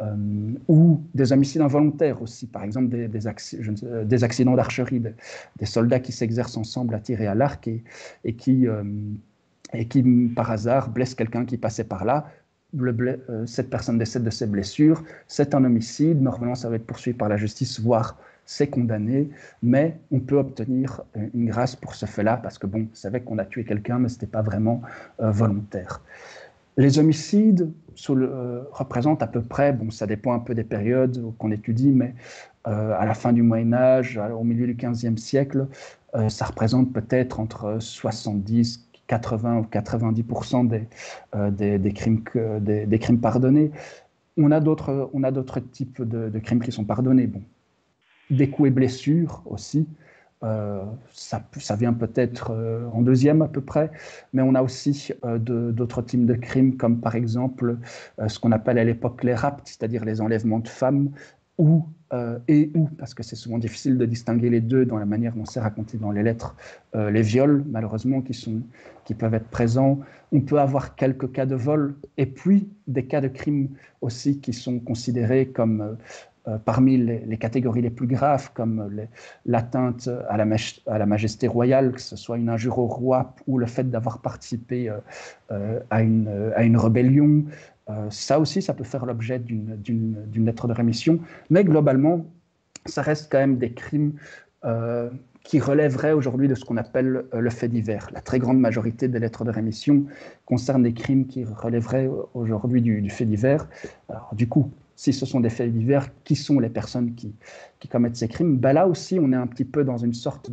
ou des homicides involontaires aussi, par exemple des accidents d'archerie, des soldats qui s'exercent ensemble à tirer à l'arc et qui, par hasard, blessent quelqu'un qui passait par là. Cette personne décède de ses blessures, c'est un homicide, normalement ça va être poursuivi par la justice, voire c'est condamné, mais on peut obtenir une grâce pour ce fait-là, parce que bon, c'est vrai qu'on a tué quelqu'un, mais ce n'était pas vraiment volontaire. Les homicides représentent à peu près, bon, ça dépend un peu des périodes qu'on étudie, mais à la fin du Moyen-Âge, au milieu du XVe siècle, ça représente peut-être entre 70, 80 ou 90% des crimes pardonnés. On a d'autres types de crimes qui sont pardonnés. Bon, des coups et blessures aussi, ça vient peut-être en deuxième à peu près, mais on a aussi d'autres types de crimes, comme par exemple ce qu'on appelle à l'époque les rapts, c'est-à-dire les enlèvements de femmes, ou, parce que c'est souvent difficile de distinguer les deux dans la manière dont c'est raconté dans les lettres, les viols, malheureusement, qui peuvent être présents. On peut avoir quelques cas de vol, et puis des cas de crimes aussi qui sont considérés comme parmi les catégories les plus graves, comme l'atteinte à la majesté royale, que ce soit une injure au roi ou le fait d'avoir participé à une rébellion. Ça aussi, ça peut faire l'objet d'une lettre de rémission, mais globalement, ça reste quand même des crimes qui relèveraient aujourd'hui de ce qu'on appelle le fait divers. La très grande majorité des lettres de rémission concernent des crimes qui relèveraient aujourd'hui du fait divers. Alors, du coup, si ce sont des faits divers, qui sont les personnes qui commettent ces crimes? Ben là aussi, on est un petit peu dans une sorte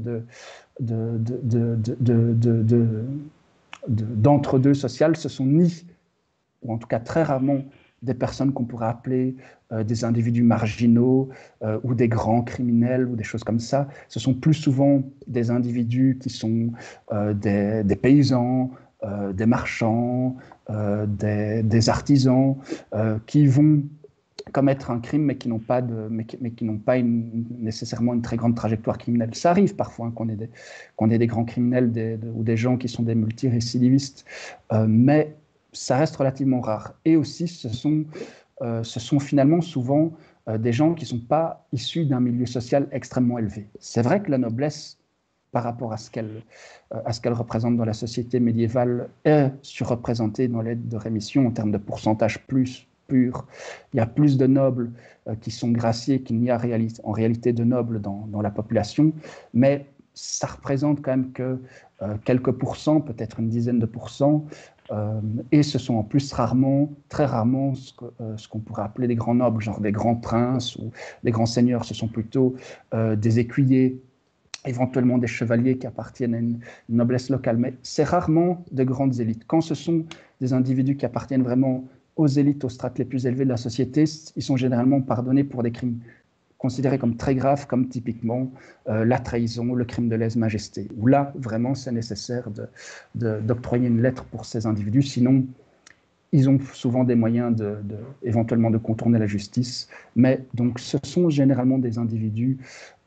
d'entre-deux social. Ce sont ni, ou en tout cas très rarement, des personnes qu'on pourrait appeler des individus marginaux ou des grands criminels ou des choses comme ça. Ce sont plus souvent des individus qui sont des paysans, des marchands, des artisans qui vont commettre un crime mais qui n'ont pas, nécessairement une très grande trajectoire criminelle. Ça arrive parfois qu'on ait des grands criminels ou des gens qui sont des multirécidivistes, mais ça reste relativement rare. Et aussi, ce sont finalement souvent des gens qui ne sont pas issus d'un milieu social extrêmement élevé. C'est vrai que la noblesse, par rapport à ce qu'elle représente dans la société médiévale, est surreprésentée dans l'aide de rémission en termes de pourcentage plus pur. Il y a plus de nobles qui sont graciés qu'il n'y a en réalité de nobles dans la population, mais ça représente quand même que quelques pourcents, peut-être une dizaine de pourcents, et ce sont en plus très rarement ce qu'on pourrait appeler des grands nobles, genre des grands princes ou des grands seigneurs. Ce sont plutôt des écuyers, éventuellement des chevaliers qui appartiennent à une noblesse locale, mais c'est rarement de grandes élites. Quand ce sont des individus qui appartiennent vraiment aux élites, aux strates les plus élevées de la société, ils sont généralement pardonnés pour des crimes considérés comme très graves, comme typiquement la trahison, le crime de lèse-majesté, où là, vraiment, c'est nécessaire d'octroyer une lettre pour ces individus, sinon, ils ont souvent des moyens éventuellement de contourner la justice, mais donc ce sont généralement des individus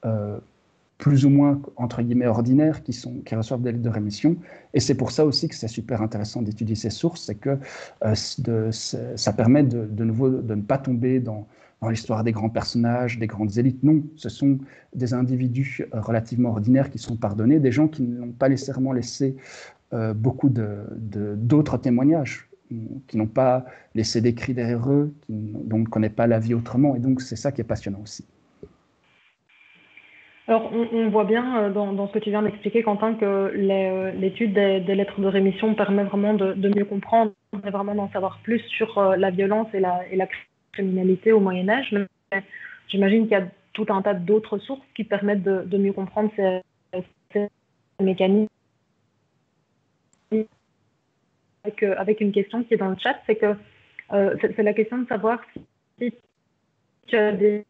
plus ou moins, entre guillemets, ordinaires qui reçoivent des lettres de rémission. Et c'est pour ça aussi que c'est super intéressant d'étudier ces sources, c'est que ça permet de nouveau de ne pas tomber dans l'histoire des grands personnages, des grandes élites. Non, ce sont des individus relativement ordinaires qui sont pardonnés, des gens qui n'ont pas nécessairement laissé beaucoup d'autres témoignages, qui n'ont pas laissé d'écrits derrière eux, dont on ne connaît pas la vie autrement. Et donc, c'est ça qui est passionnant aussi. Alors, on voit bien dans ce que tu viens d'expliquer, Quentin, que l'étude des lettres de rémission permet vraiment de mieux comprendre et vraiment d'en savoir plus sur la violence et la criminalité au Moyen-Âge. Mais j'imagine qu'il y a tout un tas d'autres sources qui permettent de mieux comprendre ces mécanismes avec une question qui est dans le chat, c'est que c'est la question de savoir si tu as déjà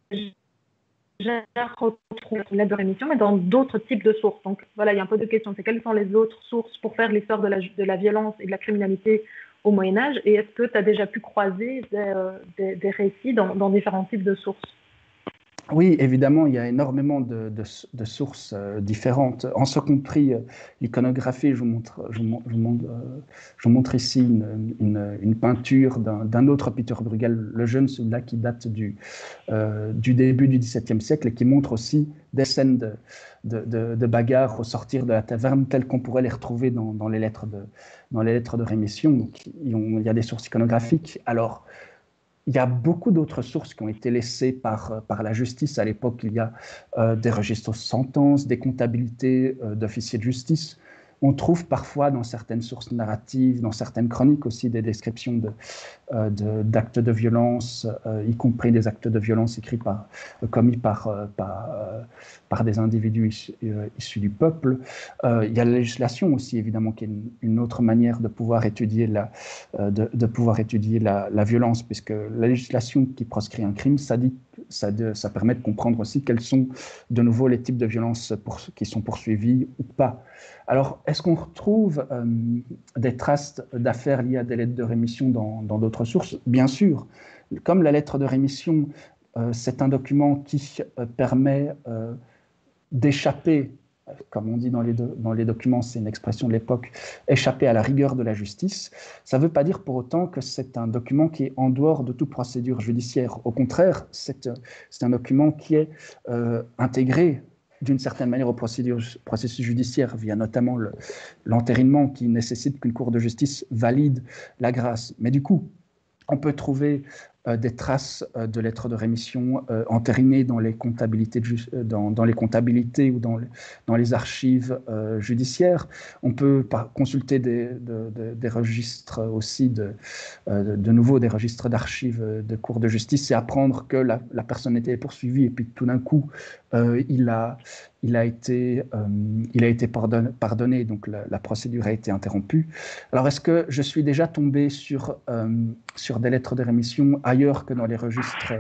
retrouvé une lettre de rémission, mais dans d'autres types de sources. Donc voilà, il y a un peu de questions. C'est quelles sont les autres sources pour faire l'histoire de la violence et de la criminalité au Moyen-Âge, et est-ce que tu as déjà pu croiser des récits dans différents types de sources? Oui, évidemment, il y a énormément de sources différentes. En ce compris, l'iconographie, je vous montre ici une peinture d'un autre Peter Bruegel le Jeune, celui-là qui date du début du XVIIe siècle et qui montre aussi des scènes de bagarres au sortir de la taverne telles qu'on pourrait les retrouver dans les lettres de rémission. Donc, il y a des sources iconographiques. Alors, il y a beaucoup d'autres sources qui ont été laissées par la justice. À l'époque, il y a des registres de sentences, des comptabilités d'officiers de justice. On trouve parfois dans certaines sources narratives, dans certaines chroniques aussi, des descriptions d'actes de violence, y compris des actes de violence commis par des individus issus du peuple. Il y a la législation aussi, évidemment, qui est une autre manière de pouvoir étudier la violence, puisque la législation qui proscrit un crime, ça permet de comprendre aussi quels sont de nouveau les types de violences qui sont poursuivis ou pas. Alors, est-ce qu'on retrouve des traces d'affaires liées à des lettres de rémission dans d'autres sources? Bien sûr. Comme la lettre de rémission, c'est un document qui permet d'échapper, comme on dit dans les documents, c'est une expression de l'époque, échapper à la rigueur de la justice. Ça ne veut pas dire pour autant que c'est un document qui est en dehors de toute procédure judiciaire. Au contraire, c'est un document qui est intégré d'une certaine manière au processus judiciaire, via notamment l'entérinement qui nécessite qu'une cour de justice valide la grâce. Mais du coup, on peut trouver des traces de lettres de rémission entérinées dans les comptabilités, dans les comptabilités ou dans les archives judiciaires. On peut consulter des registres aussi, de nouveau des registres d'archives de cours de justice et apprendre que la personne était poursuivie et puis tout d'un coup, il a été pardonné, donc la procédure a été interrompue. Alors, est-ce que je suis déjà tombé sur des lettres de rémission ailleurs que dans les registres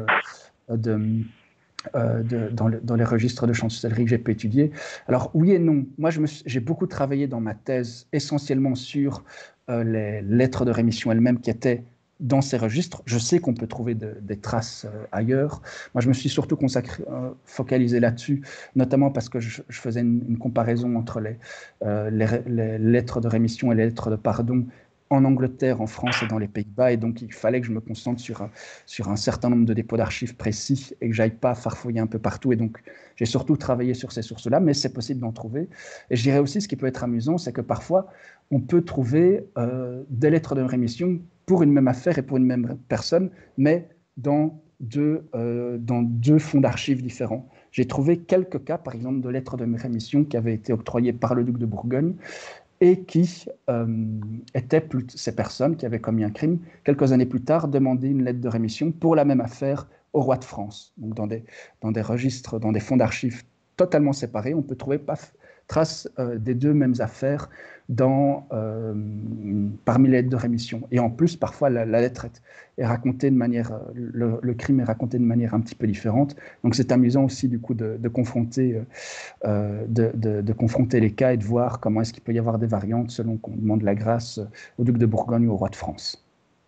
dans les registres de chancellerie que j'ai pu étudier? Alors, oui et non. Moi, j'ai beaucoup travaillé dans ma thèse essentiellement sur les lettres de rémission elles-mêmes qui étaient dans ces registres. Je sais qu'on peut trouver des traces ailleurs. Moi, je me suis surtout focalisé là-dessus, notamment parce que je faisais une comparaison entre les lettres de rémission et les lettres de pardon en Angleterre, en France et dans les Pays-Bas, et donc il fallait que je me concentre sur un certain nombre de dépôts d'archives précis et que j'aille pas farfouiller un peu partout, et donc j'ai surtout travaillé sur ces sources-là, mais c'est possible d'en trouver. Et je dirais aussi, ce qui peut être amusant, c'est que parfois, on peut trouver des lettres de rémission pour une même affaire et pour une même personne, mais dans deux fonds d'archives différents. J'ai trouvé quelques cas, par exemple, de lettres de rémission qui avaient été octroyées par le duc de Bourgogne, et qui étaient ces personnes qui avaient commis un crime, quelques années plus tard, demandaient une lettre de rémission pour la même affaire au roi de France. Donc dans des registres, dans des fonds d'archives totalement séparés, on peut trouver trace des deux mêmes affaires parmi les lettres de rémission. Et en plus, parfois, la lettre est racontée de manière, le crime est raconté de manière un petit peu différente. Donc c'est amusant aussi du coup de confronter les cas et de voir comment est-ce qu'il peut y avoir des variantes selon qu'on demande la grâce au duc de Bourgogne ou au roi de France.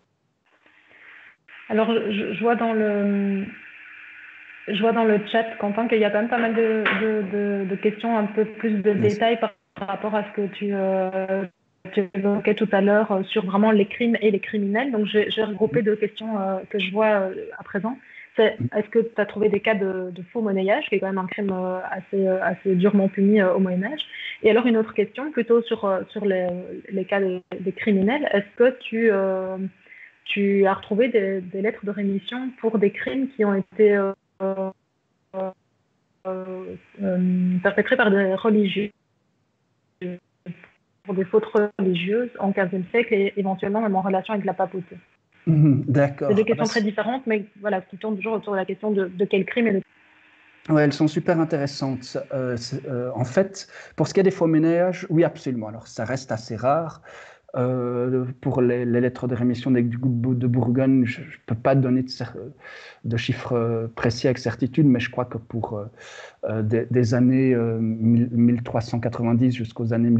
Alors je vois dans le chat, Quentin, qu'il y a quand même pas mal de questions, un peu plus de détails par rapport à ce que tu évoquais tout à l'heure sur vraiment les crimes et les criminels. Donc, j'ai regroupé deux questions que je vois à présent. Est-ce que tu as trouvé des cas de faux monnayage, qui est quand même un crime assez durement puni au Moyen-Âge? Et alors, une autre question, plutôt sur les cas des criminels. Est-ce que tu as retrouvé des lettres de rémission pour des crimes qui ont été perpétrés par des religieux, pour des fautes religieuses en XVe siècle et éventuellement même en relation avec la papauté? D'accord. C'est deux questions très différentes, mais voilà, qui tournent toujours autour de la question de quel crime et de... Oui, elles sont super intéressantes. En fait, pour ce qui est des faux monnayages, oui, absolument. Alors, ça reste assez rare. Pour les lettres de rémission des ducs de Bourgogne, je ne peux pas donner de chiffres précis avec certitude, mais je crois que pour des années 1390 jusqu'aux années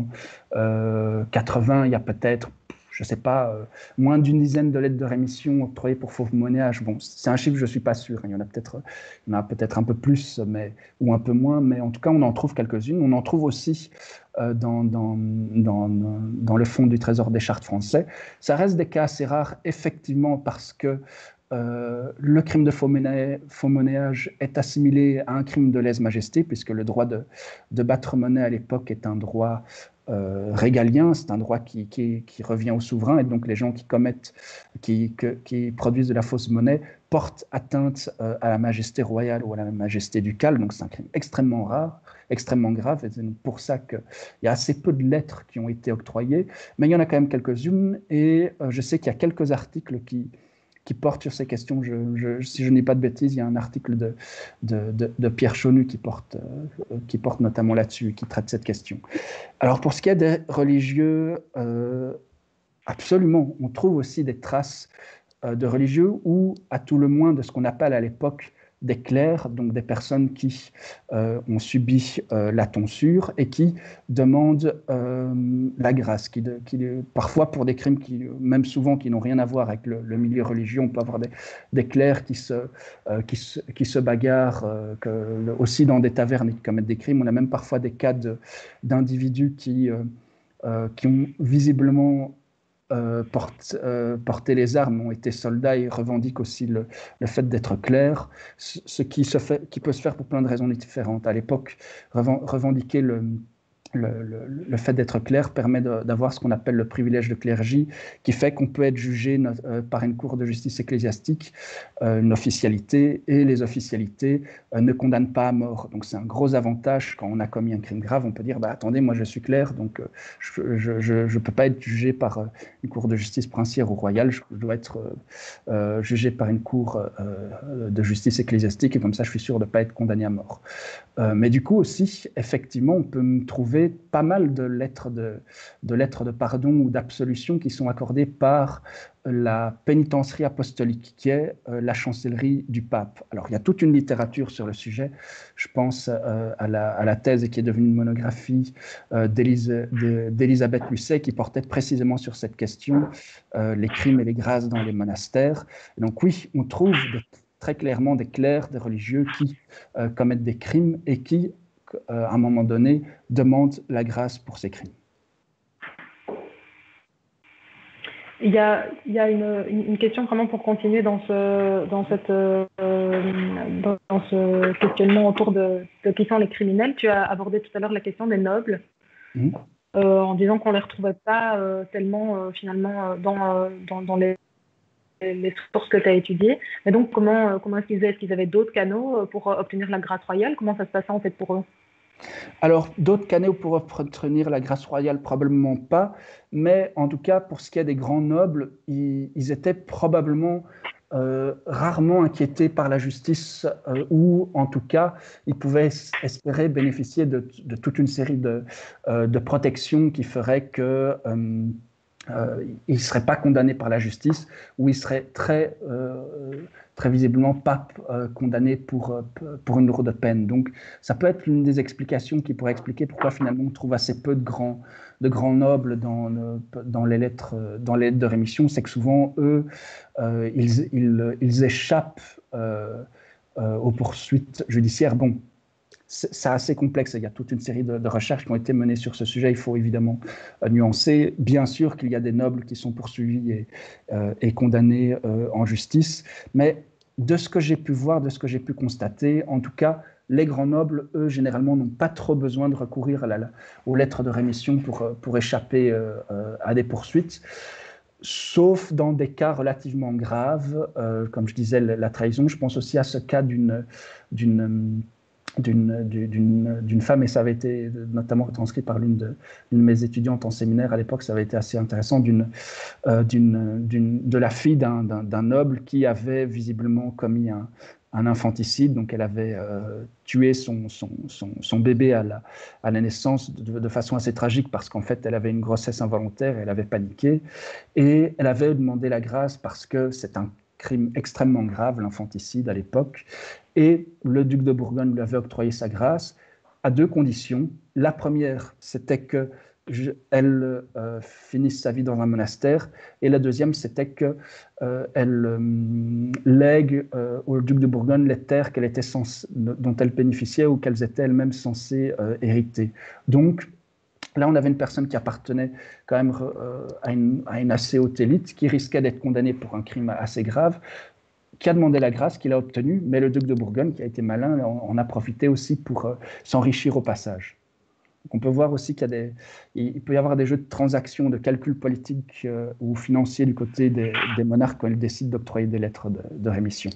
1480, il y a peut-être, je ne sais pas, moins d'une dizaine de lettres de rémission octroyées pour faux monnayage. Bon, c'est un chiffre, je ne suis pas sûr. Il y en a peut-être un peu plus ou un peu moins, mais en tout cas, on en trouve quelques-unes. On en trouve aussi dans le fonds du Trésor des chartes français. Ça reste des cas assez rares, effectivement, parce que le crime de faux monnayage est assimilé à un crime de lèse-majesté, puisque le droit de battre monnaie à l'époque est un droit régalien, c'est un droit qui revient au souverain, et donc les gens qui produisent de la fausse monnaie portent atteinte à la majesté royale ou à la majesté ducale, donc c'est un crime extrêmement rare, extrêmement grave, et c'est pour ça qu'il y a assez peu de lettres qui ont été octroyées, mais il y en a quand même quelques-unes, et je sais qu'il y a quelques articles qui portent sur ces questions. Si je ne dis pas de bêtises, il y a un article de Pierre Chaunu qui porte notamment là-dessus, qui traite cette question. Alors pour ce qui est des religieux, absolument, on trouve aussi des traces de religieux ou à tout le moins de ce qu'on appelle à l'époque des clercs, donc des personnes qui ont subi la tonsure et qui demandent la grâce, parfois pour des crimes même souvent qui n'ont rien à voir avec le milieu religieux. On peut avoir des clercs qui se bagarrent, aussi dans des tavernes et qui commettent des crimes. On a même parfois des cas d'individus qui ont visiblement porté les armes, ont été soldats et revendiquent aussi le fait d'être clercs, ce qui peut se faire pour plein de raisons différentes. À l'époque, revendiquer le fait d'être clerc permet d'avoir ce qu'on appelle le privilège de clergie, qui fait qu'on peut être jugé par une cour de justice ecclésiastique, une officialité, et les officialités ne condamnent pas à mort. Donc c'est un gros avantage quand on a commis un crime grave. On peut dire, attendez, moi je suis clerc, donc je ne peux pas être jugé par une cour de justice princière ou royale, je dois être jugé par une cour de justice ecclésiastique, et comme ça je suis sûr de ne pas être condamné à mort. Mais du coup aussi, effectivement, on peut me trouver pas mal de lettres de pardon ou d'absolution qui sont accordées par la pénitencerie apostolique, qui est la chancellerie du pape. Alors, il y a toute une littérature sur le sujet. Je pense à la thèse qui est devenue une monographie d'Élisabeth Lucet, qui portait précisément sur cette question, les crimes et les grâces dans les monastères. Et donc oui, on trouve très clairement des clercs, des religieux qui commettent des crimes et qui, à un moment donné, demandent la grâce pour ces crimes. Il y a une question vraiment pour continuer dans ce questionnement autour de qui sont les criminels. Tu as abordé tout à l'heure la question des nobles, en disant qu'on ne les retrouvait pas tellement finalement dans les sources que tu as étudiées. Mais donc, comment est-ce qu'ils faisaient? Est-ce qu'ils avaient d'autres canaux pour obtenir la grâce royale? Comment ça se passait en fait pour eux? Alors, d'autres canaux pour obtenir la grâce royale, probablement pas, mais en tout cas, pour ce qui est des grands nobles, ils étaient probablement rarement inquiétés par la justice, ou en tout cas, ils pouvaient espérer bénéficier de toute une série de protections qui feraient que ils ne seraient pas condamnés par la justice, ou ils seraient très visiblement pas condamnés pour une lourde peine. Donc ça peut être une des explications qui pourrait expliquer pourquoi finalement on trouve assez peu de grands nobles dans les lettres de rémission. C'est que souvent eux ils échappent aux poursuites judiciaires. Bon, c'est assez complexe, il y a toute une série de recherches qui ont été menées sur ce sujet, il faut évidemment nuancer. Bien sûr qu'il y a des nobles qui sont poursuivis et condamnés en justice, mais de ce que j'ai pu voir, de ce que j'ai pu constater, en tout cas, les grands nobles, eux, généralement, n'ont pas trop besoin de recourir aux lettres de rémission pour échapper à des poursuites, sauf dans des cas relativement graves, comme je disais, la trahison. Je pense aussi à ce cas d'une d'une femme, et ça avait été notamment retranscrit par l'une de mes étudiantes en séminaire à l'époque. Ça avait été assez intéressant, de la fille d'un noble qui avait visiblement commis un infanticide. Donc elle avait tué son bébé à la naissance de façon assez tragique, parce qu'en fait elle avait une grossesse involontaire et elle avait paniqué, et elle avait demandé la grâce parce que c'est un crime extrêmement grave, l'infanticide à l'époque, et le duc de Bourgogne lui avait octroyé sa grâce à deux conditions. La première, c'était qu'elle finisse sa vie dans un monastère, et la deuxième, c'était qu'elle lègue au duc de Bourgogne les terres dont elle bénéficiait ou qu'elles étaient elles-mêmes censées hériter. Donc, là, on avait une personne qui appartenait quand même à une assez haute élite, qui risquait d'être condamnée pour un crime assez grave, qui a demandé la grâce, qu'il a obtenue, mais le duc de Bourgogne, qui a été malin, en a profité aussi pour s'enrichir au passage. Donc on peut voir aussi il peut y avoir des jeux de transactions, de calculs politiques ou financiers du côté des monarques quand ils décident d'octroyer des lettres de rémission.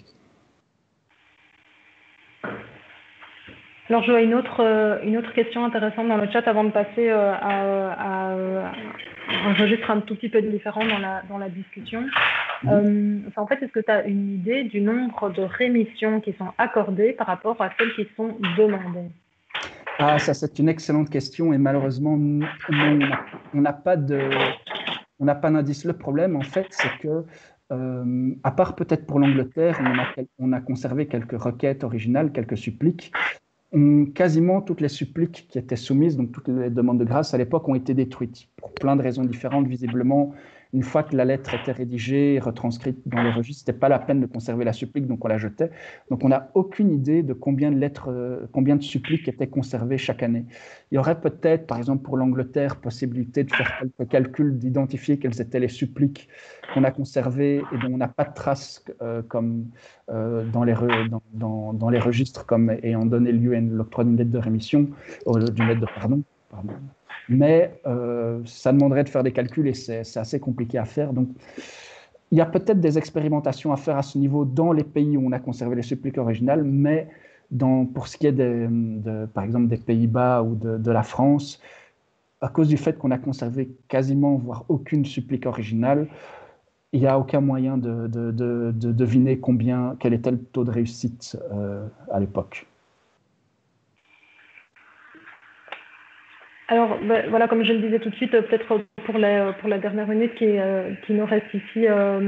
Alors, je vois une autre question intéressante dans le chat avant de passer à un registre un tout petit peu différent dans la discussion. En fait, est-ce que tu as une idée du nombre de rémissions qui sont accordées par rapport à celles qui sont demandées? Ah, ça, c'est une excellente question, et malheureusement, on n'a pas d'indice. Le problème, en fait, c'est que, à part peut-être pour l'Angleterre, on a conservé quelques requêtes originales, quelques suppliques. Quasiment toutes les suppliques qui étaient soumises, donc toutes les demandes de grâce à l'époque, ont été détruites pour plein de raisons différentes. Visiblement, une fois que la lettre était rédigée et retranscrite dans les registres, ce n'était pas la peine de conserver la supplique, donc on la jetait. Donc on n'a aucune idée de combien de suppliques étaient conservées chaque année. Il y aurait peut-être, par exemple pour l'Angleterre, possibilité de faire quelques calculs, d'identifier quelles étaient les suppliques qu'on a conservées et dont on n'a pas de traces comme dans les registres comme ayant donné lieu à l'octroi d'une lettre de rémission, d'une lettre de pardon. Mais ça demanderait de faire des calculs et c'est assez compliqué à faire. Donc, il y a peut-être des expérimentations à faire à ce niveau dans les pays où on a conservé les suppliques originales, mais pour ce qui est par exemple des Pays-Bas ou de la France, à cause du fait qu'on a conservé quasiment, voire aucune supplique originale, il n'y a aucun moyen de deviner quel était le taux de réussite à l'époque. Alors, voilà, comme je le disais tout de suite, peut-être pour la dernière minute qui nous reste ici,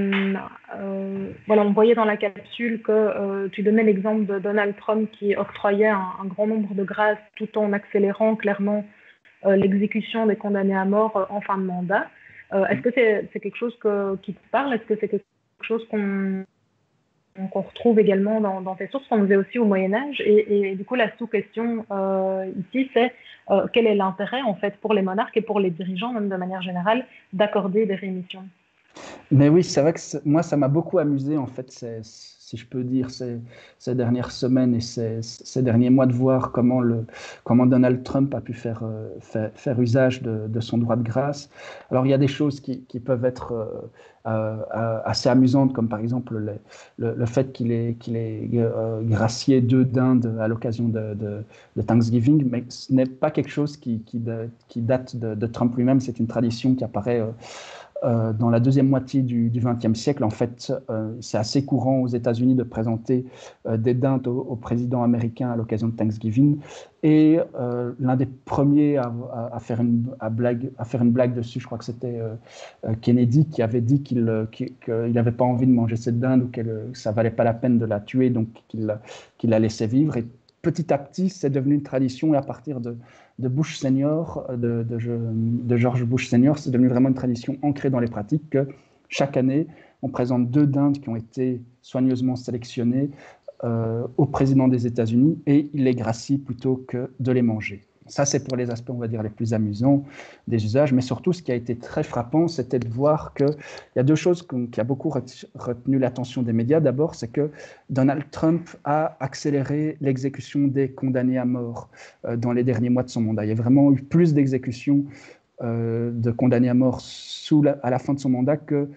voilà, on voyait dans la capsule que tu donnais l'exemple de Donald Trump qui octroyait un grand nombre de grâces tout en accélérant clairement l'exécution des condamnés à mort en fin de mandat. Est-ce que c'est quelque chose qui te parle? Est-ce que c'est quelque chose qu'on retrouve également dans tes sources? On faisait aussi au Moyen-Âge. Et du coup, la sous-question ici, c'est quel est l'intérêt, en fait, pour les monarques et pour les dirigeants, même de manière générale, d'accorder des rémissions? Mais oui, c'est vrai que moi, ça m'a beaucoup amusé, en fait, si je peux dire, ces dernières semaines et ces derniers mois, de voir comment Donald Trump a pu faire usage de son droit de grâce. Alors, il y a des choses qui peuvent être assez amusantes, comme par exemple le fait qu'il ait gracié 2 dindes à l'occasion de Thanksgiving, mais ce n'est pas quelque chose qui date de Trump lui-même. C'est une tradition qui apparaît dans la deuxième moitié du XXe siècle. En fait, c'est assez courant aux États-Unis de présenter des dindes au président américain à l'occasion de Thanksgiving. Et l'un des premiers à faire une blague dessus, je crois que c'était Kennedy, qui avait dit qu'il n'avait pas envie de manger cette dinde ou que ça valait pas la peine de la tuer, donc qu'il la laissait vivre. Et petit à petit, c'est devenu une tradition, et à partir de Bush Senior, de George Bush Senior, c'est devenu vraiment une tradition ancrée dans les pratiques que chaque année, on présente 2 dindes qui ont été soigneusement sélectionnées au président des États-Unis, et il les gracie plutôt que de les manger. Ça, c'est pour les aspects, on va dire, les plus amusants des usages. Mais surtout, ce qui a été très frappant, c'était de voir qu'il y a 2 choses qui a beaucoup retenu l'attention des médias. D'abord, c'est que Donald Trump a accéléré l'exécution des condamnés à mort dans les derniers mois de son mandat. Il y a vraiment eu plus d'exécutions de condamnés à mort à la fin de son mandat que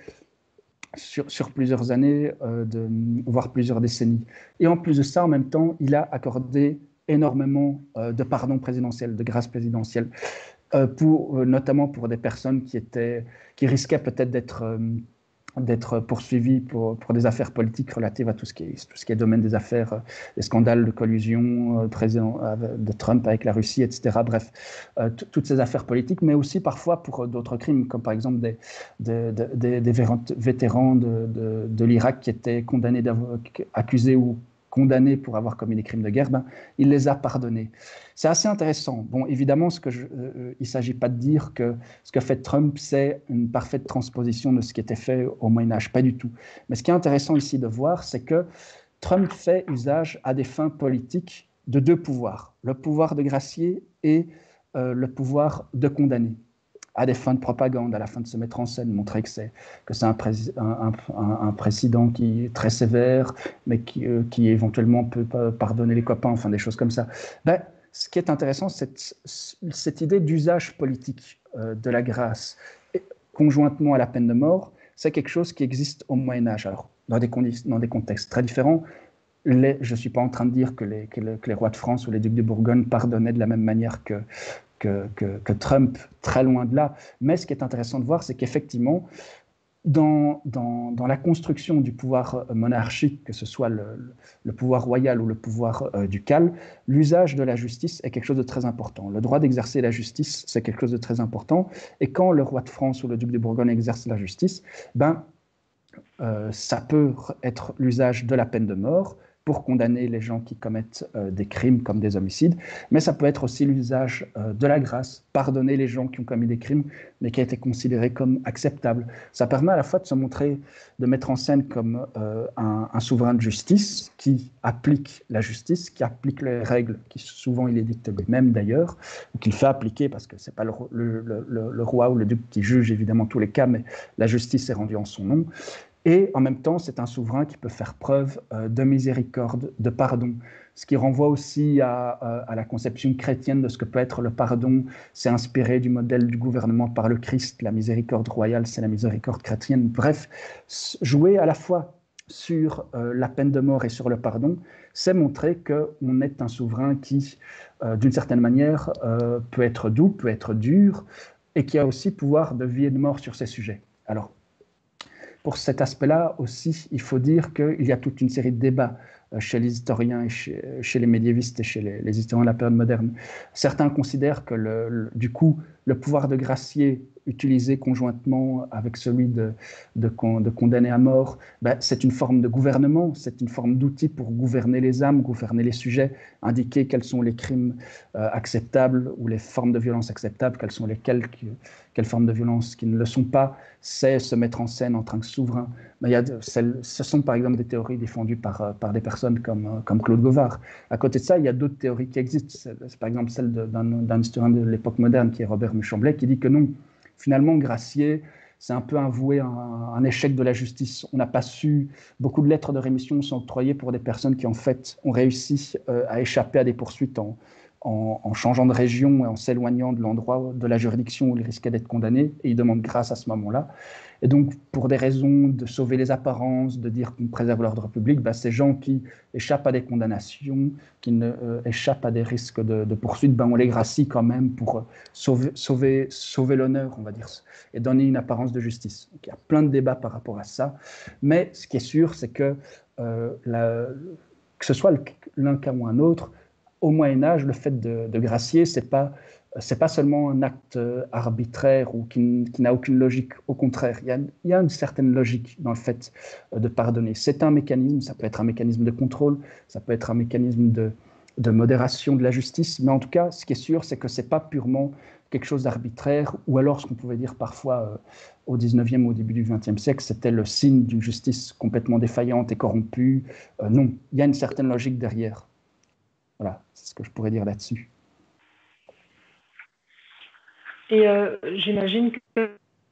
sur plusieurs années, voire plusieurs décennies. Et en plus de ça, en même temps, il a accordé énormément de pardons présidentiels, de grâces présidentielles, notamment pour des personnes qui risquaient peut-être d'être poursuivies pour des affaires politiques relatives à tout ce qui est domaine des affaires, des scandales de collusion de Trump avec la Russie, etc. Bref, toutes ces affaires politiques, mais aussi parfois pour d'autres crimes, comme par exemple des vétérans de l'Irak qui étaient accusés ou condamnés pour avoir commis des crimes de guerre, il les a pardonnés. C'est assez intéressant. Bon, évidemment, il ne s'agit pas de dire que ce que fait Trump, c'est une parfaite transposition de ce qui était fait au Moyen-Âge, pas du tout. Mais ce qui est intéressant ici de voir, c'est que Trump fait usage à des fins politiques de deux pouvoirs, le pouvoir de gracier et le pouvoir de condamner, à des fins de propagande, à la fin de se mettre en scène, montrer que c'est un président qui est très sévère, mais qui éventuellement peut pardonner les copains, enfin des choses comme ça. Ce qui est intéressant, c'est cette idée d'usage politique de la grâce, conjointement à la peine de mort, c'est quelque chose qui existe au Moyen-Âge. Alors, dans des contextes très différents, je ne suis pas en train de dire que les rois de France ou les ducs de Bourgogne pardonnaient de la même manière que Trump, très loin de là. Mais ce qui est intéressant de voir, c'est qu'effectivement, dans la construction du pouvoir monarchique, que ce soit le pouvoir royal ou le pouvoir ducal, l'usage de la justice est quelque chose de très important. Le droit d'exercer la justice, c'est quelque chose de très important. Et quand le roi de France ou le duc de Bourgogne exerce la justice, ça peut être l'usage de la peine de mort pour condamner les gens qui commettent des crimes comme des homicides, mais ça peut être aussi l'usage de la grâce, pardonner les gens qui ont commis des crimes, mais qui a été considéré comme acceptable. Ça permet à la fois de se montrer, de mettre en scène comme un souverain de justice qui applique la justice, qui applique les règles, qui souvent il édicte lui-même d'ailleurs, ou qu'il fait appliquer, parce que ce n'est pas le roi ou le duc qui juge évidemment tous les cas, mais la justice est rendue en son nom. Et en même temps, c'est un souverain qui peut faire preuve de miséricorde, de pardon, ce qui renvoie aussi à la conception chrétienne de ce que peut être le pardon. C'est inspiré du modèle du gouvernement par le Christ. La miséricorde royale, c'est la miséricorde chrétienne. Bref, jouer à la fois sur la peine de mort et sur le pardon, c'est montrer qu'on est un souverain qui, d'une certaine manière, peut être doux, peut être dur, et qui a aussi pouvoir de vie et de mort sur ces sujets. Alors, pour cet aspect-là aussi, il faut dire qu'il y a toute une série de débats chez les historiens et chez les médiévistes et chez les historiens de la période moderne. Certains considèrent que du coup, le pouvoir de gracier utilisé conjointement avec celui de condamner à mort, c'est une forme de gouvernement, c'est une forme d'outil pour gouverner les âmes, gouverner les sujets, indiquer quels sont les crimes acceptables ou les formes de violence acceptables, quelles formes de violence qui ne le sont pas, c'est se mettre en scène en tant que souverain. Mais ce sont par exemple des théories défendues par des personnes comme Claude Gauvard. À côté de ça, il y a d'autres théories qui existent. C'est par exemple celle d'un historien de l'époque moderne qui est Robert Muchamblet, qui dit que non, finalement, gracier, c'est un peu avouer un échec de la justice. On n'a pas su, beaucoup de lettres de rémission sont octroyées pour des personnes qui en fait ont réussi à échapper à des poursuites en changeant de région et en s'éloignant de l'endroit de la juridiction où ils risquaient d'être condamnés, et ils demandent grâce à ce moment-là. Et donc, pour des raisons de sauver les apparences, de dire qu'on préserve l'ordre public, ces gens qui échappent à des condamnations, qui échappent à des risques de poursuite, on les gracie quand même pour sauver l'honneur, on va dire, et donner une apparence de justice. Donc, il y a plein de débats par rapport à ça. Mais ce qui est sûr, c'est que que ce soit l'un cas ou un autre, au Moyen-Âge, le fait de gracier, c'est pas seulement un acte arbitraire ou qui n'a aucune logique. Au contraire, il y a une certaine logique dans le fait de pardonner. C'est un mécanisme, ça peut être un mécanisme de contrôle, ça peut être un mécanisme de modération de la justice, mais en tout cas, ce qui est sûr, c'est que ce n'est pas purement quelque chose d'arbitraire, ou alors ce qu'on pouvait dire parfois au 19e ou au début du 20e siècle, c'était le signe d'une justice complètement défaillante et corrompue. Non, il y a une certaine logique derrière. Voilà, c'est ce que je pourrais dire là-dessus. Et j'imagine que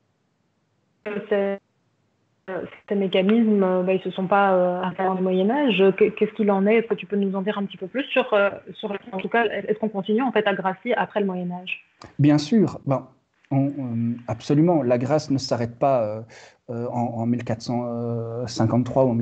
ces mécanismes, ils ne se sont pas arrêtés au Moyen-Âge. Qu'est-ce qu'il en est? Est-ce que tu peux nous en dire un petit peu plus sur en tout cas, est-ce qu'on continue en fait à gracier après le Moyen-Âge? Bien sûr. Absolument, la grâce ne s'arrête pas en 1453 ou en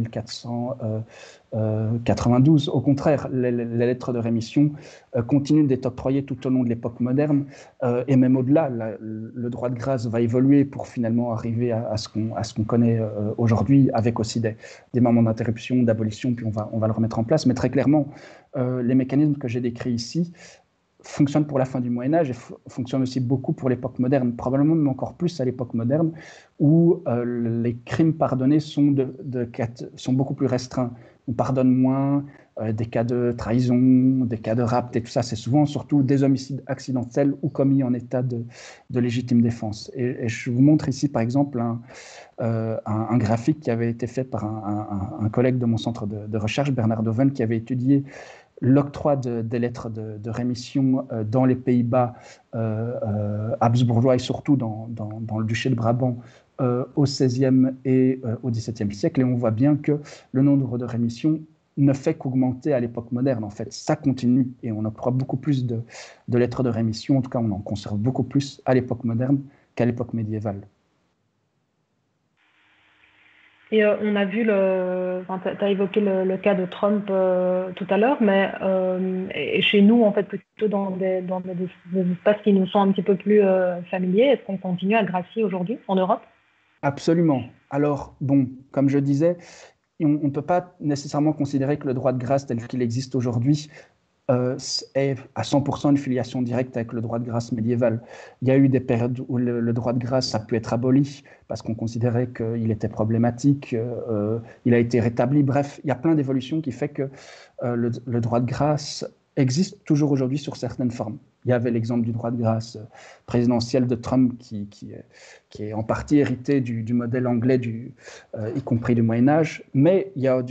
1492. Au contraire, les lettres de rémission continuent d'être octroyées tout au long de l'époque moderne et même au-delà. Le droit de grâce va évoluer pour finalement arriver à ce qu'on connaît aujourd'hui, avec aussi des moments d'interruption, d'abolition, puis on va le remettre en place. Mais très clairement, les mécanismes que j'ai décrits ici fonctionne pour la fin du Moyen-Âge et fonctionne aussi beaucoup pour l'époque moderne, probablement même encore plus à l'époque moderne, où les crimes pardonnés sont beaucoup plus restreints. On pardonne moins des cas de trahison, des cas de rapt et tout ça. C'est souvent surtout des homicides accidentels ou commis en état de légitime défense. Et je vous montre ici, par exemple, un graphique qui avait été fait par un collègue de mon centre de recherche, Bernard Doven, qui avait étudié l'octroi des lettres de rémission dans les Pays-Bas habsbourgeois et surtout dans le duché de Brabant au XVIe et au XVIIe siècle. Et on voit bien que le nombre de rémissions ne fait qu'augmenter à l'époque moderne. En fait, ça continue et on octroie beaucoup plus de lettres de rémission. En tout cas, on en conserve beaucoup plus à l'époque moderne qu'à l'époque médiévale. Et on a vu, tu as évoqué le cas de Trump tout à l'heure, mais et chez nous, en fait, plutôt dans des espaces qui nous sont un petit peu plus familiers, est-ce qu'on continue à gracier aujourd'hui en Europe? Absolument. Alors, bon, comme je disais, on ne peut pas nécessairement considérer que le droit de grâce tel qu'il existe aujourd'hui est à 100% une filiation directe avec le droit de grâce médiéval. Il y a eu des périodes où le droit de grâce a pu être aboli parce qu'on considérait qu'il était problématique, il a été rétabli. Bref, il y a plein d'évolutions qui fait que le droit de grâce existe toujours aujourd'hui sur certaines formes. Il y avait l'exemple du droit de grâce présidentiel de Trump qui est en partie hérité du modèle anglais, y compris du Moyen-Âge, mais il y a,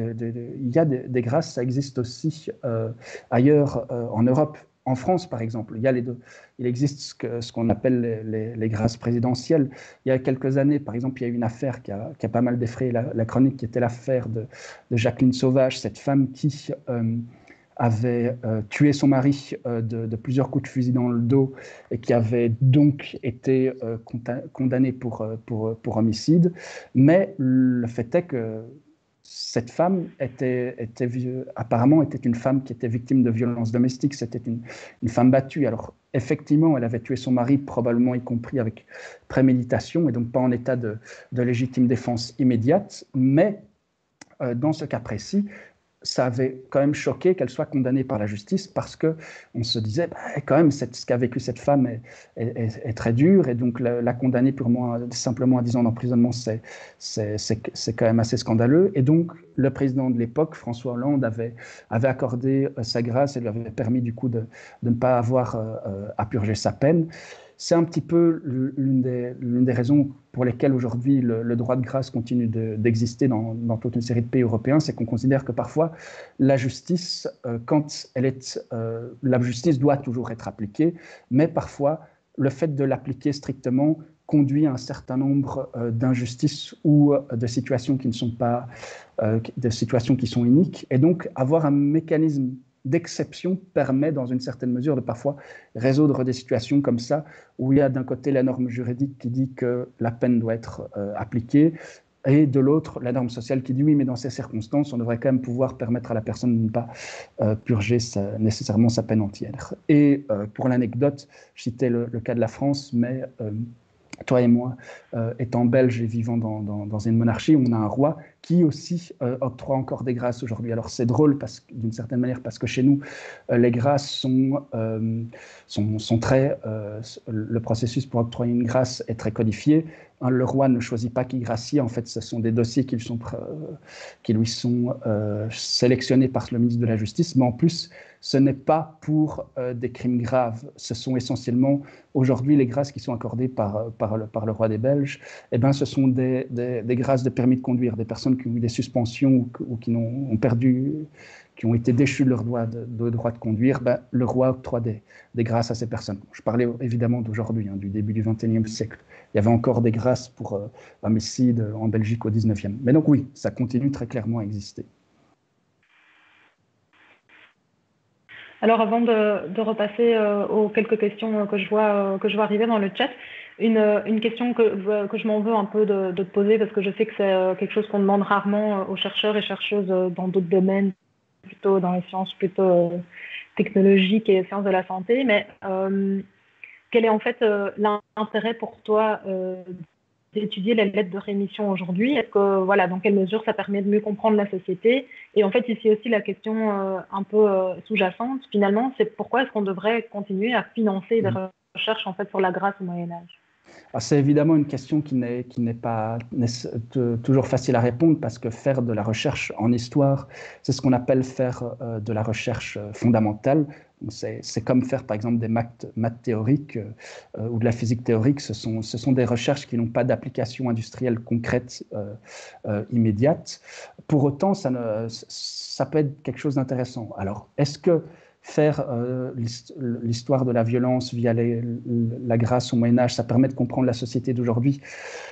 des grâces, ça existe aussi ailleurs en Europe. En France, par exemple, il y a les deux. Il existe ce qu'on appelle les grâces présidentielles. Il y a quelques années, par exemple, il y a eu une affaire qui a pas mal défrayé la chronique, qui était l'affaire de Jacqueline Sauvage, cette femme qui avait tué son mari de plusieurs coups de fusil dans le dos et qui avait donc été condamnée pour homicide. Mais le fait est que cette femme apparemment était une femme qui était victime de violences domestiques. C'était une femme battue. Alors, effectivement, elle avait tué son mari, probablement y compris avec préméditation, et donc pas en état de légitime défense immédiate. Mais dans ce cas précis, ça avait quand même choqué qu'elle soit condamnée par la justice parce qu'on se disait, quand même, ce qu'a vécu cette femme est très dur, et donc la condamner simplement à 10 ans d'emprisonnement, c'est quand même assez scandaleux. Et donc, le président de l'époque, François Hollande, avait accordé sa grâce et lui avait permis du coup de ne pas avoir à purger sa peine. C'est un petit peu l'une des raisons pour lesquelles aujourd'hui le droit de grâce continue d'exister dans toute une série de pays européens, c'est qu'on considère que parfois la justice, la justice doit toujours être appliquée, mais parfois le fait de l'appliquer strictement conduit à un certain nombre d'injustices ou de situations qui ne sont pas de situations qui sont iniques, et donc avoir un mécanisme d'exception permet, dans une certaine mesure, de parfois résoudre des situations comme ça, où il y a d'un côté la norme juridique qui dit que la peine doit être appliquée, et de l'autre, la norme sociale qui dit oui, mais dans ces circonstances, on devrait quand même pouvoir permettre à la personne de ne pas purger nécessairement sa peine entière. Et pour l'anecdote, je citais le cas de la France, mais toi et moi, étant belges et vivant dans une monarchie, on a un roi qui aussi octroie encore des grâces aujourd'hui. Alors c'est drôle d'une certaine manière parce que chez nous, les grâces sont très... le processus pour octroyer une grâce est très codifié. Le roi ne choisit pas qui gracie. En fait, ce sont des dossiers qui lui sont sélectionnés par le ministre de la Justice. Mais en plus, ce n'est pas pour des crimes graves. Ce sont essentiellement, aujourd'hui, les grâces qui sont accordées par le roi des Belges. Eh ben, ce sont des grâces de permis de conduire, des personnes qui ont eu des suspensions ou qui ont perdu, qui ont été déchus de leur droit de conduire. Ben, le roi octroie des grâces à ces personnes. Je parlais évidemment d'aujourd'hui, du début du XXIe siècle. Il y avait encore des grâces pour homicide en Belgique au XIXe. Mais donc oui, ça continue très clairement à exister. Alors avant de repasser aux quelques questions que je vois arriver dans le chat, une question que je m'en veux un peu de te poser parce que je sais que c'est quelque chose qu'on demande rarement aux chercheurs et chercheuses dans d'autres domaines, plutôt dans les sciences plutôt technologiques et sciences de la santé, mais quel est en fait l'intérêt pour toi d'étudier les lettres de rémission aujourd'hui? Est-ce que, voilà, dans quelle mesure ça permet de mieux comprendre la société? Et en fait, ici aussi, la question un peu sous-jacente, finalement, c'est pourquoi est-ce qu'on devrait continuer à financer des recherches en fait sur la grâce au Moyen-Âge? C'est évidemment une question qui n'est pas toujours facile à répondre parce que faire de la recherche en histoire, c'est ce qu'on appelle faire de la recherche fondamentale. C'est comme faire par exemple des maths théoriques ou de la physique théorique. Ce sont des recherches qui n'ont pas d'application industrielle concrète immédiate. Pour autant, ça peut être quelque chose d'intéressant. Alors, est-ce que faire l'histoire de la violence via la grâce au Moyen-Âge, ça permet de comprendre la société d'aujourd'hui?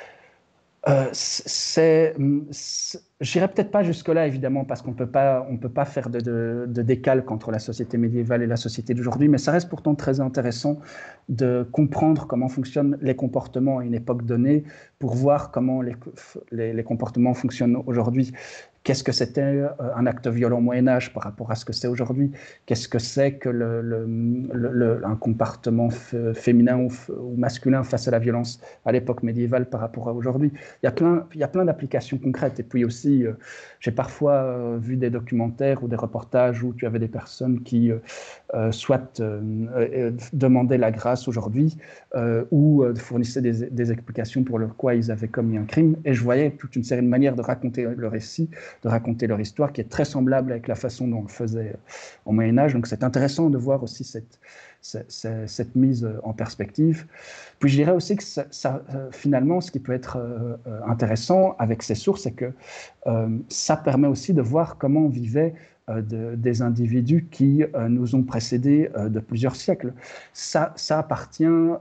J'irai peut-être pas jusque-là, évidemment, parce qu'on peut pas faire de décalque entre la société médiévale et la société d'aujourd'hui, mais ça reste pourtant très intéressant de comprendre comment fonctionnent les comportements à une époque donnée pour voir comment les comportements fonctionnent aujourd'hui. Qu'est-ce que c'était un acte violent au Moyen-Âge par rapport à ce que c'est aujourd'hui? Qu'est-ce que c'est que un comportement féminin ou masculin face à la violence à l'époque médiévale par rapport à aujourd'hui? Il y a plein d'applications concrètes. Et puis aussi, j'ai parfois vu des documentaires ou des reportages où tu avais des personnes qui soit demandaient la grâce aujourd'hui ou fournissaient des explications pour quoi ils avaient commis un crime. Et je voyais toute une série de manières de raconter le récit, de raconter leur histoire, qui est très semblable avec la façon dont on le faisait au Moyen-Âge. Donc c'est intéressant de voir aussi cette mise en perspective. Puis je dirais aussi que finalement, ce qui peut être intéressant avec ces sources, c'est que ça permet aussi de voir comment vivaient des individus qui nous ont précédés de plusieurs siècles. Ça appartient...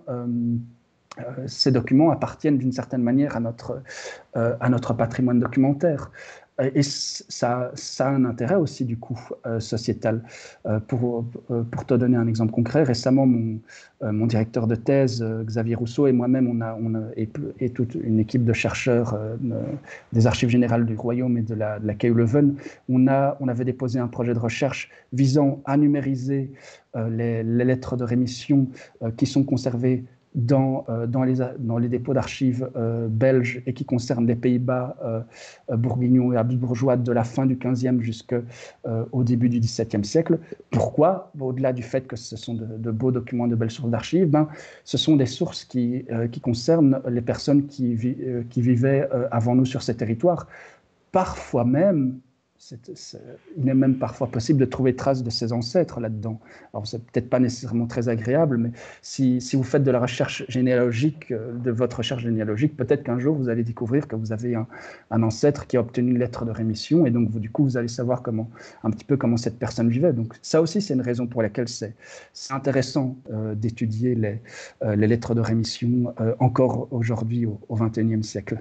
ces documents appartiennent d'une certaine manière à notre patrimoine documentaire. Et ça a un intérêt aussi, du coup, sociétal. Pour te donner un exemple concret, récemment, mon directeur de thèse, Xavier Rousseau, et moi-même, et toute une équipe de chercheurs des Archives générales du Royaume et de la KU Leuven, on avait déposé un projet de recherche visant à numériser les lettres de rémission qui sont conservées dans les dépôts d'archives belges et qui concernent les Pays-Bas bourguignons et habsbourgeois de la fin du XVe jusqu'au début du XVIIe siècle. Pourquoi? Au-delà du fait que ce sont de beaux documents, de belles sources d'archives, ce sont des sources qui concernent les personnes qui vivaient avant nous sur ces territoires. Parfois même, il est même parfois possible de trouver traces de ses ancêtres là-dedans. Alors, c'est peut-être pas nécessairement très agréable, mais si vous faites de la recherche généalogique, de votre recherche généalogique, peut-être qu'un jour, vous allez découvrir que vous avez un ancêtre qui a obtenu une lettre de rémission, et donc, du coup, vous allez savoir un petit peu comment cette personne vivait. Donc, ça aussi, c'est une raison pour laquelle c'est intéressant d'étudier les lettres de rémission encore aujourd'hui, au XXIe siècle.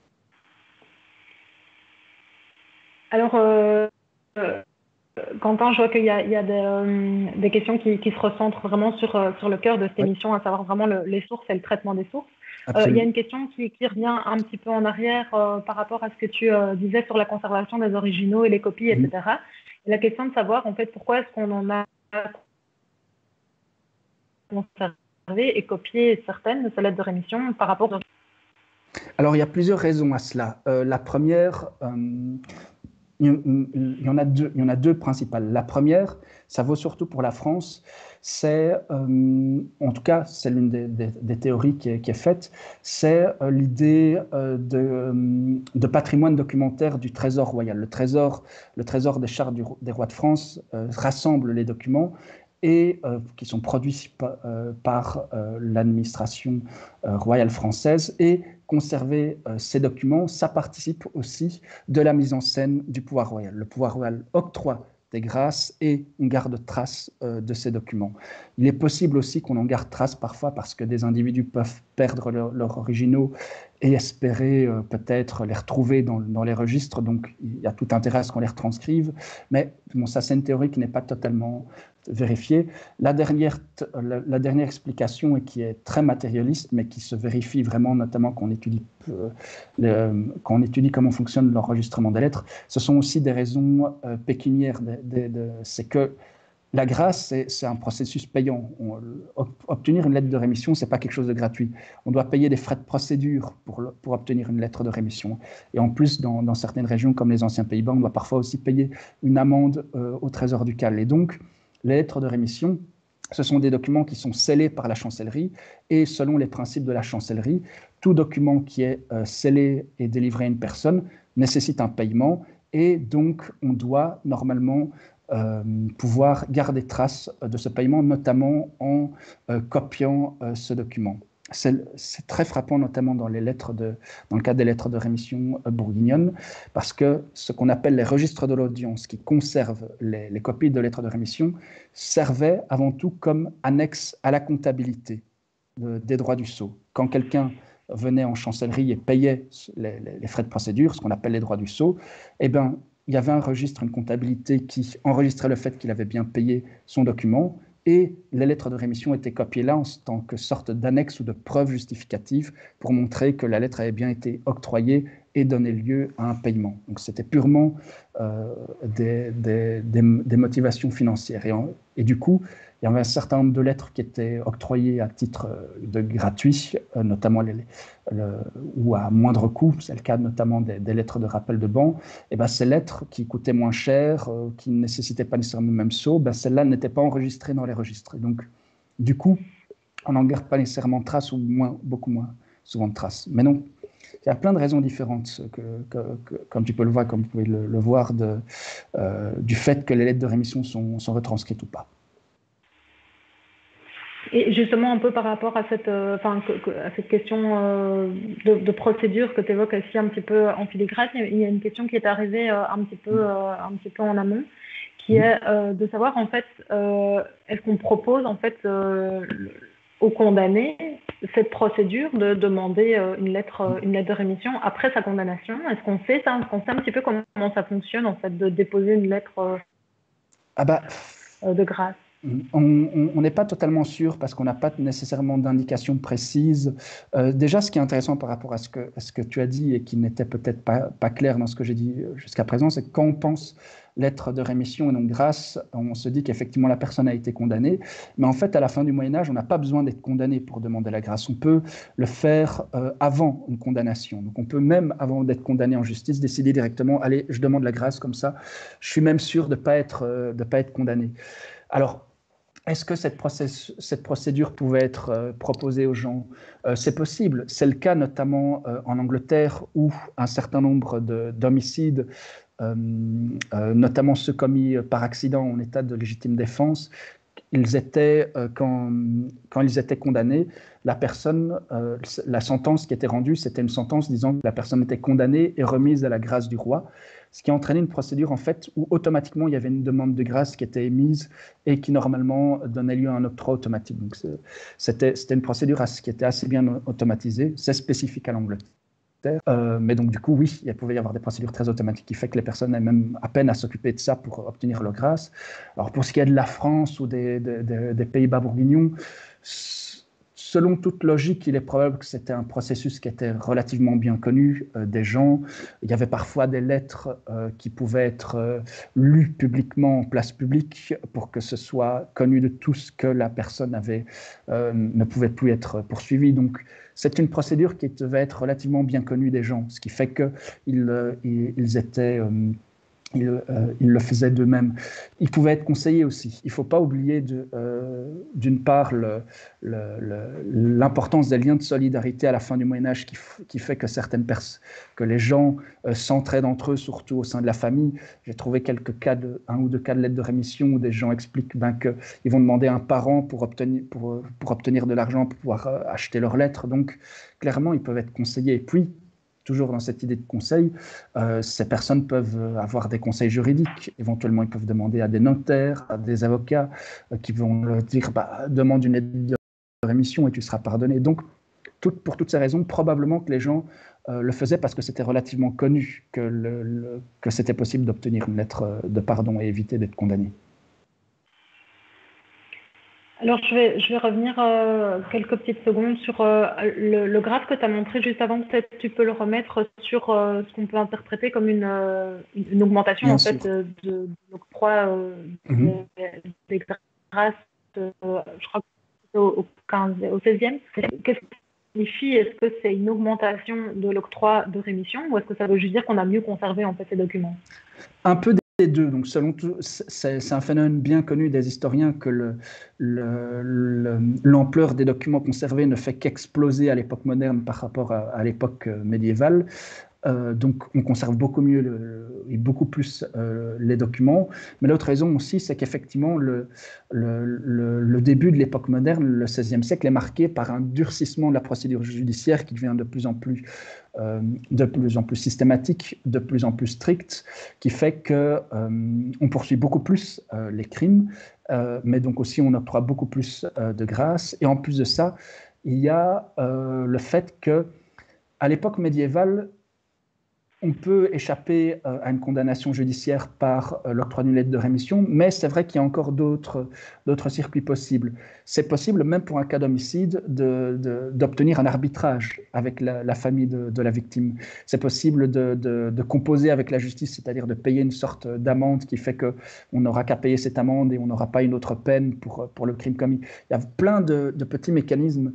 Alors, Quentin, je vois qu'il y a des questions qui se recentrent vraiment sur le cœur de cette émission, à savoir vraiment les sources et le traitement des sources. Il y a une question qui revient un petit peu en arrière par rapport à ce que tu disais sur la conservation des originaux et les copies, etc. Et la question de savoir, en fait, pourquoi est-ce qu'on en a conservé et copié certaines de ces lettres de rémission par rapport aux... Alors, il y a plusieurs raisons à cela. La première... il y en a deux principales. La première, ça vaut surtout pour la France, c'est, en tout cas, c'est l'une des théories qui est faite, c'est l'idée de patrimoine documentaire du Trésor royal. Le Trésor des chartes des rois de France rassemble les documents et qui sont produits par l'administration royale française, et conserver ces documents, ça participe aussi de la mise en scène du pouvoir royal. Le pouvoir royal octroie des grâces et on garde trace de ces documents. Il est possible aussi qu'on en garde trace parfois parce que des individus peuvent perdre leurs originaux et espérer peut-être les retrouver dans les registres, donc il y a tout intérêt à ce qu'on les retranscrive, mais bon, ça c'est une théorie qui n'est pas totalement vérifié. La dernière explication, et qui est très matérialiste, mais qui se vérifie vraiment, notamment quand on étudie comment fonctionne l'enregistrement des lettres, ce sont aussi des raisons pécuniaires. C'est que la grâce, c'est un processus payant. Obtenir une lettre de rémission, ce n'est pas quelque chose de gratuit. On doit payer des frais de procédure pour obtenir une lettre de rémission. Et en plus, dans certaines régions, comme les anciens Pays-Bas, on doit parfois aussi payer une amende au Trésor ducal. Et donc, les lettres de rémission, ce sont des documents qui sont scellés par la chancellerie. Et selon les principes de la chancellerie, tout document qui est scellé et délivré à une personne nécessite un paiement. Et donc, on doit normalement pouvoir garder trace de ce paiement, notamment en copiant ce document. C'est très frappant, notamment dans le cas des lettres de rémission bourguignonnes, parce que ce qu'on appelle les registres de l'audience, qui conservent les copies de lettres de rémission, servaient avant tout comme annexe à la comptabilité des droits du sceau. Quand quelqu'un venait en chancellerie et payait les frais de procédure, ce qu'on appelle les droits du sceau, eh bien, il y avait un registre, une comptabilité qui enregistrait le fait qu'il avait bien payé son document, et les lettres de rémission étaient copiées là en tant que sorte d'annexe ou de preuve justificative pour montrer que la lettre avait bien été octroyée et donné lieu à un paiement. Donc c'était purement des motivations financières. Et du coup, il y avait un certain nombre de lettres qui étaient octroyées à titre de gratuit, notamment ou à moindre coût. C'est le cas notamment des lettres de rappel de ban. Et ben, ces lettres qui coûtaient moins cher, qui ne nécessitaient pas nécessairement le même sceau, ben, celles-là n'étaient pas enregistrées dans les registres. Et donc, du coup, on n'en garde pas nécessairement de traces, ou beaucoup moins souvent de traces. Mais non, il y a plein de raisons différentes, comme tu peux le voir, comme vous pouvez le voir, du fait que les lettres de rémission sont retranscrites ou pas. Et justement, un peu par rapport à cette question de procédure que tu évoques aussi un petit peu en filigrane, il y a une question qui est arrivée un petit peu en amont, qui est de savoir en fait, est-ce qu'on propose en fait au condamné cette procédure de demander une lettre de rémission après sa condamnation. Est-ce qu'on sait ça? Est-ce qu'on sait un petit peu comment ça fonctionne en fait de déposer une lettre de grâce? On n'est pas totalement sûr parce qu'on n'a pas nécessairement d'indication précise. Déjà, ce qui est intéressant par rapport à ce que tu as dit et qui n'était peut-être pas clair dans ce que j'ai dit jusqu'à présent, c'est que quand on pense lettre de rémission et non grâce, on se dit qu'effectivement la personne a été condamnée. Mais en fait, à la fin du Moyen-Âge, on n'a pas besoin d'être condamné pour demander la grâce. On peut le faire avant une condamnation. Donc on peut même, avant d'être condamné en justice, décider directement, allez, je demande la grâce comme ça, je suis même sûr de ne pas être condamné. Alors, est-ce que cette procédure pouvait être proposée aux gens? C'est possible. C'est le cas notamment en Angleterre où un certain nombre d'homicides, notamment ceux commis par accident en état de légitime défense, quand ils étaient condamnés, la sentence qui était rendue, c'était une sentence disant que la personne était condamnée et remise à la grâce du roi, ce qui entraînait une procédure en fait où automatiquement il y avait une demande de grâce qui était émise et qui normalement donnait lieu à un octroi automatique. Donc c'était une procédure qui était assez bien automatisée. C'est spécifique à l'Angleterre. Mais donc du coup, oui, il pouvait y avoir des procédures très automatiques qui fait que les personnes avaient même à peine à s'occuper de ça pour obtenir leur grâce. Alors pour ce qui est de la France ou des Pays-Bas bourguignons, selon toute logique, il est probable que c'était un processus qui était relativement bien connu des gens. Il y avait parfois des lettres qui pouvaient être lues publiquement en place publique pour que ce soit connu de tous que la personne ne pouvait plus être poursuivie. Donc, c'est une procédure qui devait être relativement bien connue des gens, ce qui fait qu'ils le faisaient d'eux-mêmes. Ils pouvaient être conseillés aussi. Il ne faut pas oublier d'une part l'importance des liens de solidarité à la fin du Moyen-Âge qui fait que les gens s'entraident entre eux, surtout au sein de la famille. J'ai trouvé un ou deux cas de lettres de rémission où des gens expliquent qu'ils vont demander à un parent pour obtenir de l'argent pour pouvoir acheter leurs lettres. Donc, clairement, ils peuvent être conseillés. Et puis, toujours dans cette idée de conseil, ces personnes peuvent avoir des conseils juridiques. Éventuellement, ils peuvent demander à des notaires, à des avocats qui vont leur dire demande une aide de rémission et tu seras pardonné. Donc, pour toutes ces raisons, probablement que les gens le faisaient parce que c'était relativement connu que c'était possible d'obtenir une lettre de pardon et éviter d'être condamné. Alors, je vais revenir quelques petites secondes sur le graphe que tu as montré juste avant. Peut-être tu peux le remettre sur ce qu'on peut interpréter comme une augmentation Bien en sûr. fait de l'octroi Mhm. des grâces, je crois que c'est au 16e. Qu'est-ce que ça signifie? Est-ce que c'est une augmentation de l'octroi de rémission ou est-ce que ça veut juste dire qu'on a mieux conservé en fait ces documents? Un peu des deux. Donc, selon tout, c'est un phénomène bien connu des historiens que l'ampleur des documents conservés ne fait qu'exploser à l'époque moderne par rapport à l'époque médiévale. Donc, on conserve beaucoup mieux et beaucoup plus les documents. Mais l'autre raison aussi, c'est qu'effectivement, le début de l'époque moderne, le XVIe siècle, est marqué par un durcissement de la procédure judiciaire qui devient de plus en plus systématique, de plus en plus strict, qui fait qu'on poursuit beaucoup plus les crimes, mais donc aussi on octroie beaucoup plus de grâce. Et en plus de ça, il y a le fait que à l'époque médiévale, on peut échapper à une condamnation judiciaire par l'octroi d'une lettre de rémission, mais c'est vrai qu'il y a encore d'autres circuits possibles. C'est possible, même pour un cas d'homicide, d'obtenir un arbitrage avec la famille de la victime. C'est possible de composer avec la justice, c'est-à-dire de payer une sorte d'amende qui fait qu'on n'aura qu'à payer cette amende et on n'aura pas une autre peine pour le crime commis. Il y a plein de petits mécanismes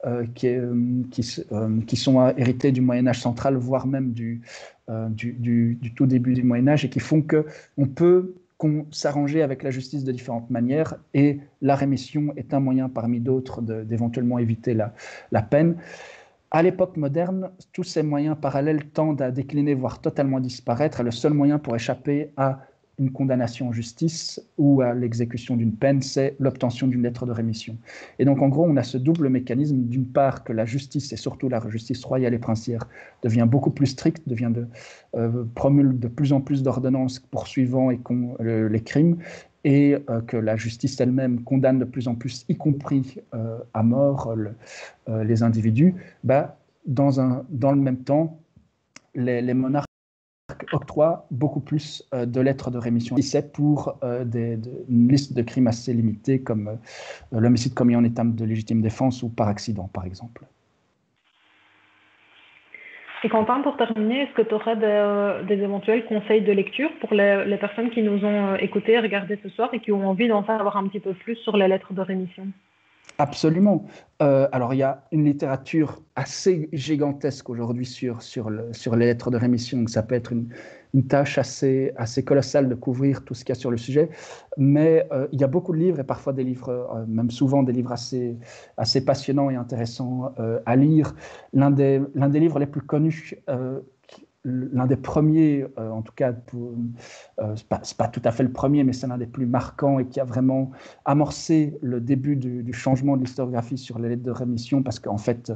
qui sont hérités du Moyen-Âge central, voire même du tout début du Moyen-Âge, et qui font qu'on peut s'arranger avec la justice de différentes manières, et la rémission est un moyen parmi d'autres d'éventuellement éviter la peine. À l'époque moderne, tous ces moyens parallèles tendent à décliner, voire totalement disparaître, et le seul moyen pour échapper à une condamnation en justice ou à l'exécution d'une peine, c'est l'obtention d'une lettre de rémission. Et donc, en gros, on a ce double mécanisme, d'une part que la justice, et surtout la justice royale et princière, devient beaucoup plus stricte, promulgue de plus en plus d'ordonnances poursuivant les crimes, et que la justice elle-même condamne de plus en plus, y compris à mort, les individus. Dans le même temps, les monarques octroient beaucoup plus de lettres de rémission. Si c'est pour une liste de crimes assez limitée, comme l'homicide commis en état de légitime défense ou par accident, par exemple. Et Quentin, pour terminer, est-ce que tu aurais des éventuels conseils de lecture pour les personnes qui nous ont écoutés et regardés ce soir et qui ont envie d'en savoir un petit peu plus sur les lettres de rémission? Absolument. Alors, il y a une littérature assez gigantesque aujourd'hui sur les lettres de rémission. Donc, ça peut être une tâche assez colossale de couvrir tout ce qu'il y a sur le sujet. Mais il y a beaucoup de livres, et parfois des livres, même souvent des livres assez passionnants et intéressants à lire. L'un des livres les plus connus, l'un des premiers, en tout cas, c'est pas tout à fait le premier, mais c'est l'un des plus marquants et qui a vraiment amorcé le début du changement de l'historiographie sur les lettres de rémission, parce qu'en fait,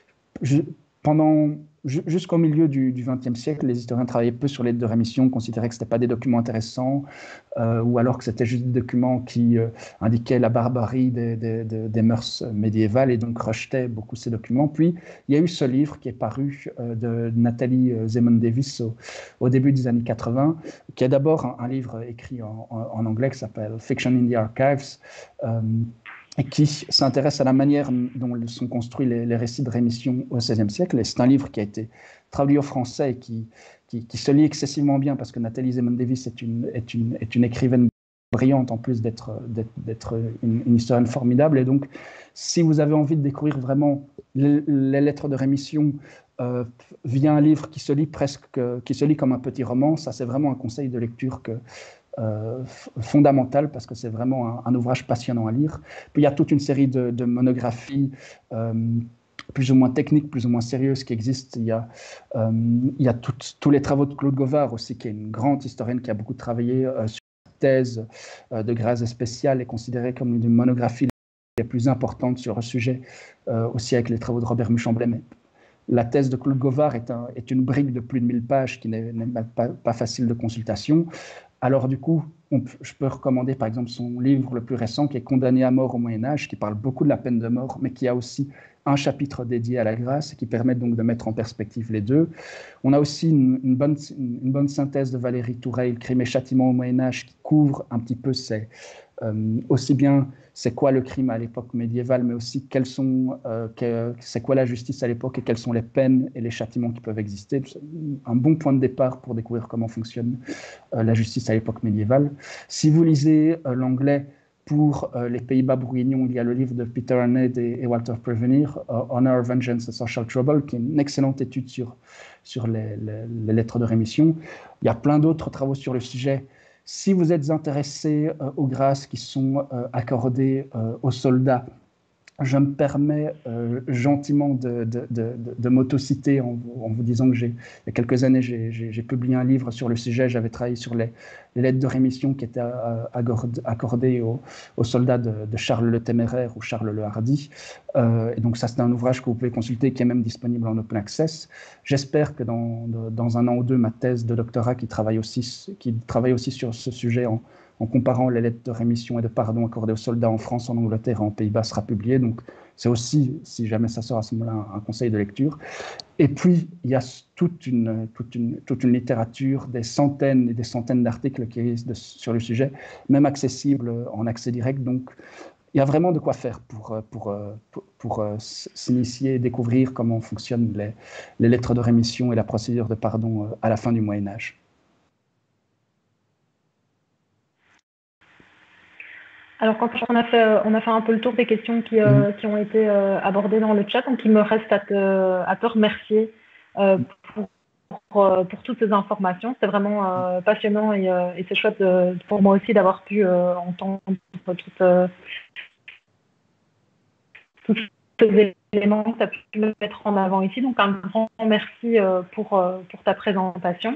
jusqu'au milieu du XXe siècle, les historiens travaillaient peu sur les lettres de rémission, considéraient que ce n'étaient pas des documents intéressants, ou alors que c'était juste des documents qui indiquaient la barbarie des mœurs médiévales, et donc rejetaient beaucoup ces documents. Puis, il y a eu ce livre qui est paru de Nathalie Zemon Davis au début des années 80, qui est d'abord un livre écrit en anglais qui s'appelle Fiction in the Archives, et qui s'intéresse à la manière dont sont construits les récits de rémission au XVIe siècle. Et c'est un livre qui a été traduit au français et qui se lit excessivement bien, parce que Nathalie Zemon Davis est une écrivaine brillante, en plus d'être une historienne formidable. Et donc, si vous avez envie de découvrir vraiment les lettres de rémission via un livre qui se lit comme un petit roman, ça c'est vraiment un conseil de lecture fondamental, parce que c'est vraiment un ouvrage passionnant à lire. Puis il y a toute une série de monographies plus ou moins techniques, plus ou moins sérieuses qui existent. Il y a tous les travaux de Claude Govard aussi, qui est une grande historienne qui a beaucoup travaillé sur la thèse de Grâce spéciale, et considérée comme une des monographies les plus importantes sur le sujet, aussi avec les travaux de Robert Muchamblet. Mais la thèse de Claude Govard est une brique de plus de 1000 pages qui n'est pas facile de consultation. Alors du coup, je peux recommander par exemple son livre le plus récent, qui est Condamné à mort au Moyen-Âge, qui parle beaucoup de la peine de mort, mais qui a aussi un chapitre dédié à la grâce, et qui permet donc de mettre en perspective les deux. On a aussi une bonne synthèse de Valérie Toureil, Crime et châtiment au Moyen-Âge, qui couvre un petit peu aussi bien c'est quoi le crime à l'époque médiévale, mais aussi c'est quoi la justice à l'époque et quelles sont les peines et les châtiments qui peuvent exister. C'est un bon point de départ pour découvrir comment fonctionne la justice à l'époque médiévale. Si vous lisez l'anglais, pour les Pays-Bas bourguignons, il y a le livre de Peter Arnett et Walter Prevenir, Honor, Vengeance and Social Trouble, qui est une excellente étude sur les lettres de rémission. Il y a plein d'autres travaux sur le sujet. Si vous êtes intéressé aux grâces qui sont accordées aux soldats, je me permets gentiment de m'autociter en vous disant que il y a quelques années, j'ai publié un livre sur le sujet. J'avais travaillé sur les lettres de rémission qui étaient accordées aux soldats de Charles le Téméraire ou Charles le Hardi. Et donc ça, c'est un ouvrage que vous pouvez consulter, qui est même disponible en open access. J'espère que dans un an ou deux, ma thèse de doctorat qui travaille aussi sur ce sujet en comparant les lettres de rémission et de pardon accordées aux soldats en France, en Angleterre et en Pays-Bas, sera publié. Donc, c'est aussi, si jamais ça sort à ce moment-là, un conseil de lecture. Et puis, il y a toute une littérature, des centaines et des centaines d'articles qui existent sur le sujet, même accessibles en accès direct. Donc, il y a vraiment de quoi faire pour s'initier et découvrir comment fonctionnent les lettres de rémission et la procédure de pardon à la fin du Moyen-Âge. Alors, quand on a fait un peu le tour des questions qui ont été abordées dans le chat, donc il me reste à te remercier pour toutes ces informations. C'est vraiment passionnant et c'est chouette pour moi aussi d'avoir pu entendre tous ces éléments que tu as pu mettre en avant ici. Donc, un grand merci pour ta présentation.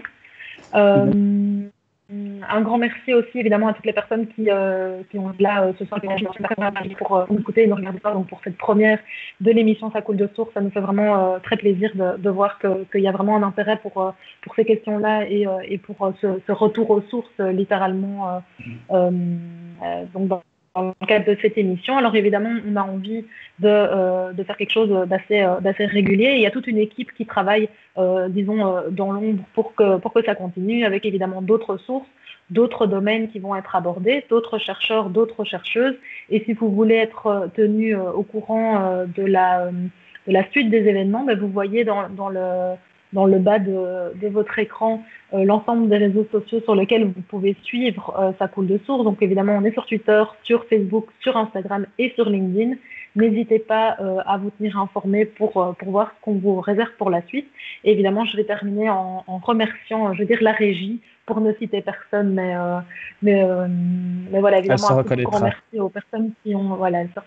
Un grand merci aussi évidemment à toutes les personnes qui ont là ce soir pour nous écouter et nous regarder pas. Donc pour cette première de l'émission Ça coule de source, ça nous fait vraiment très plaisir de voir qu'il y a vraiment un intérêt pour ces questions-là et pour ce retour aux sources littéralement donc dans le cadre de cette émission. Alors évidemment, on a envie de faire quelque chose d'assez régulier. Il y a toute une équipe qui travaille, disons, dans l'ombre pour que ça continue, avec évidemment d'autres sources, d'autres domaines qui vont être abordés, d'autres chercheurs, d'autres chercheuses. Et si vous voulez être tenu au courant de la suite des événements, ben vous voyez dans le bas de votre écran l'ensemble des réseaux sociaux sur lesquels vous pouvez suivre Ça coule de source. Donc évidemment, on est sur Twitter, sur Facebook, sur Instagram et sur LinkedIn. N'hésitez pas à vous tenir informé pour voir ce qu'on vous réserve pour la suite. Et évidemment, je vais terminer en remerciant, la régie, pour ne citer personne, mais voilà, évidemment, un grand merci aux personnes qui ont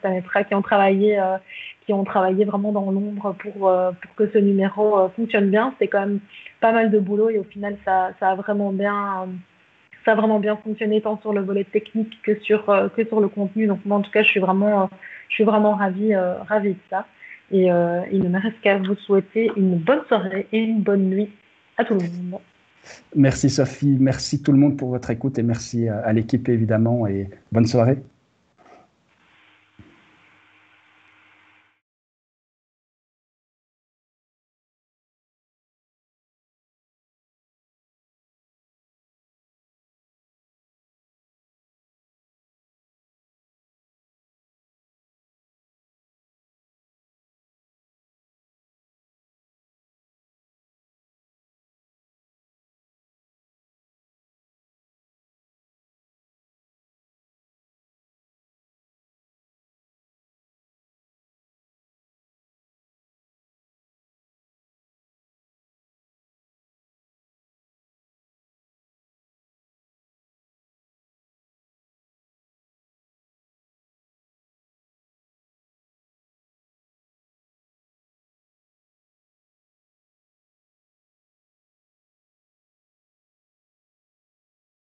travaillé vraiment dans l'ombre pour que ce numéro fonctionne bien. C'est quand même pas mal de boulot et au final, ça a vraiment bien fonctionné tant sur le volet technique que sur le contenu. Donc moi, en tout cas, je suis vraiment ravie de ça. Et il ne me reste qu'à vous souhaiter une bonne soirée et une bonne nuit à tout le monde. Merci Sophie, merci tout le monde pour votre écoute et merci à l'équipe évidemment et bonne soirée.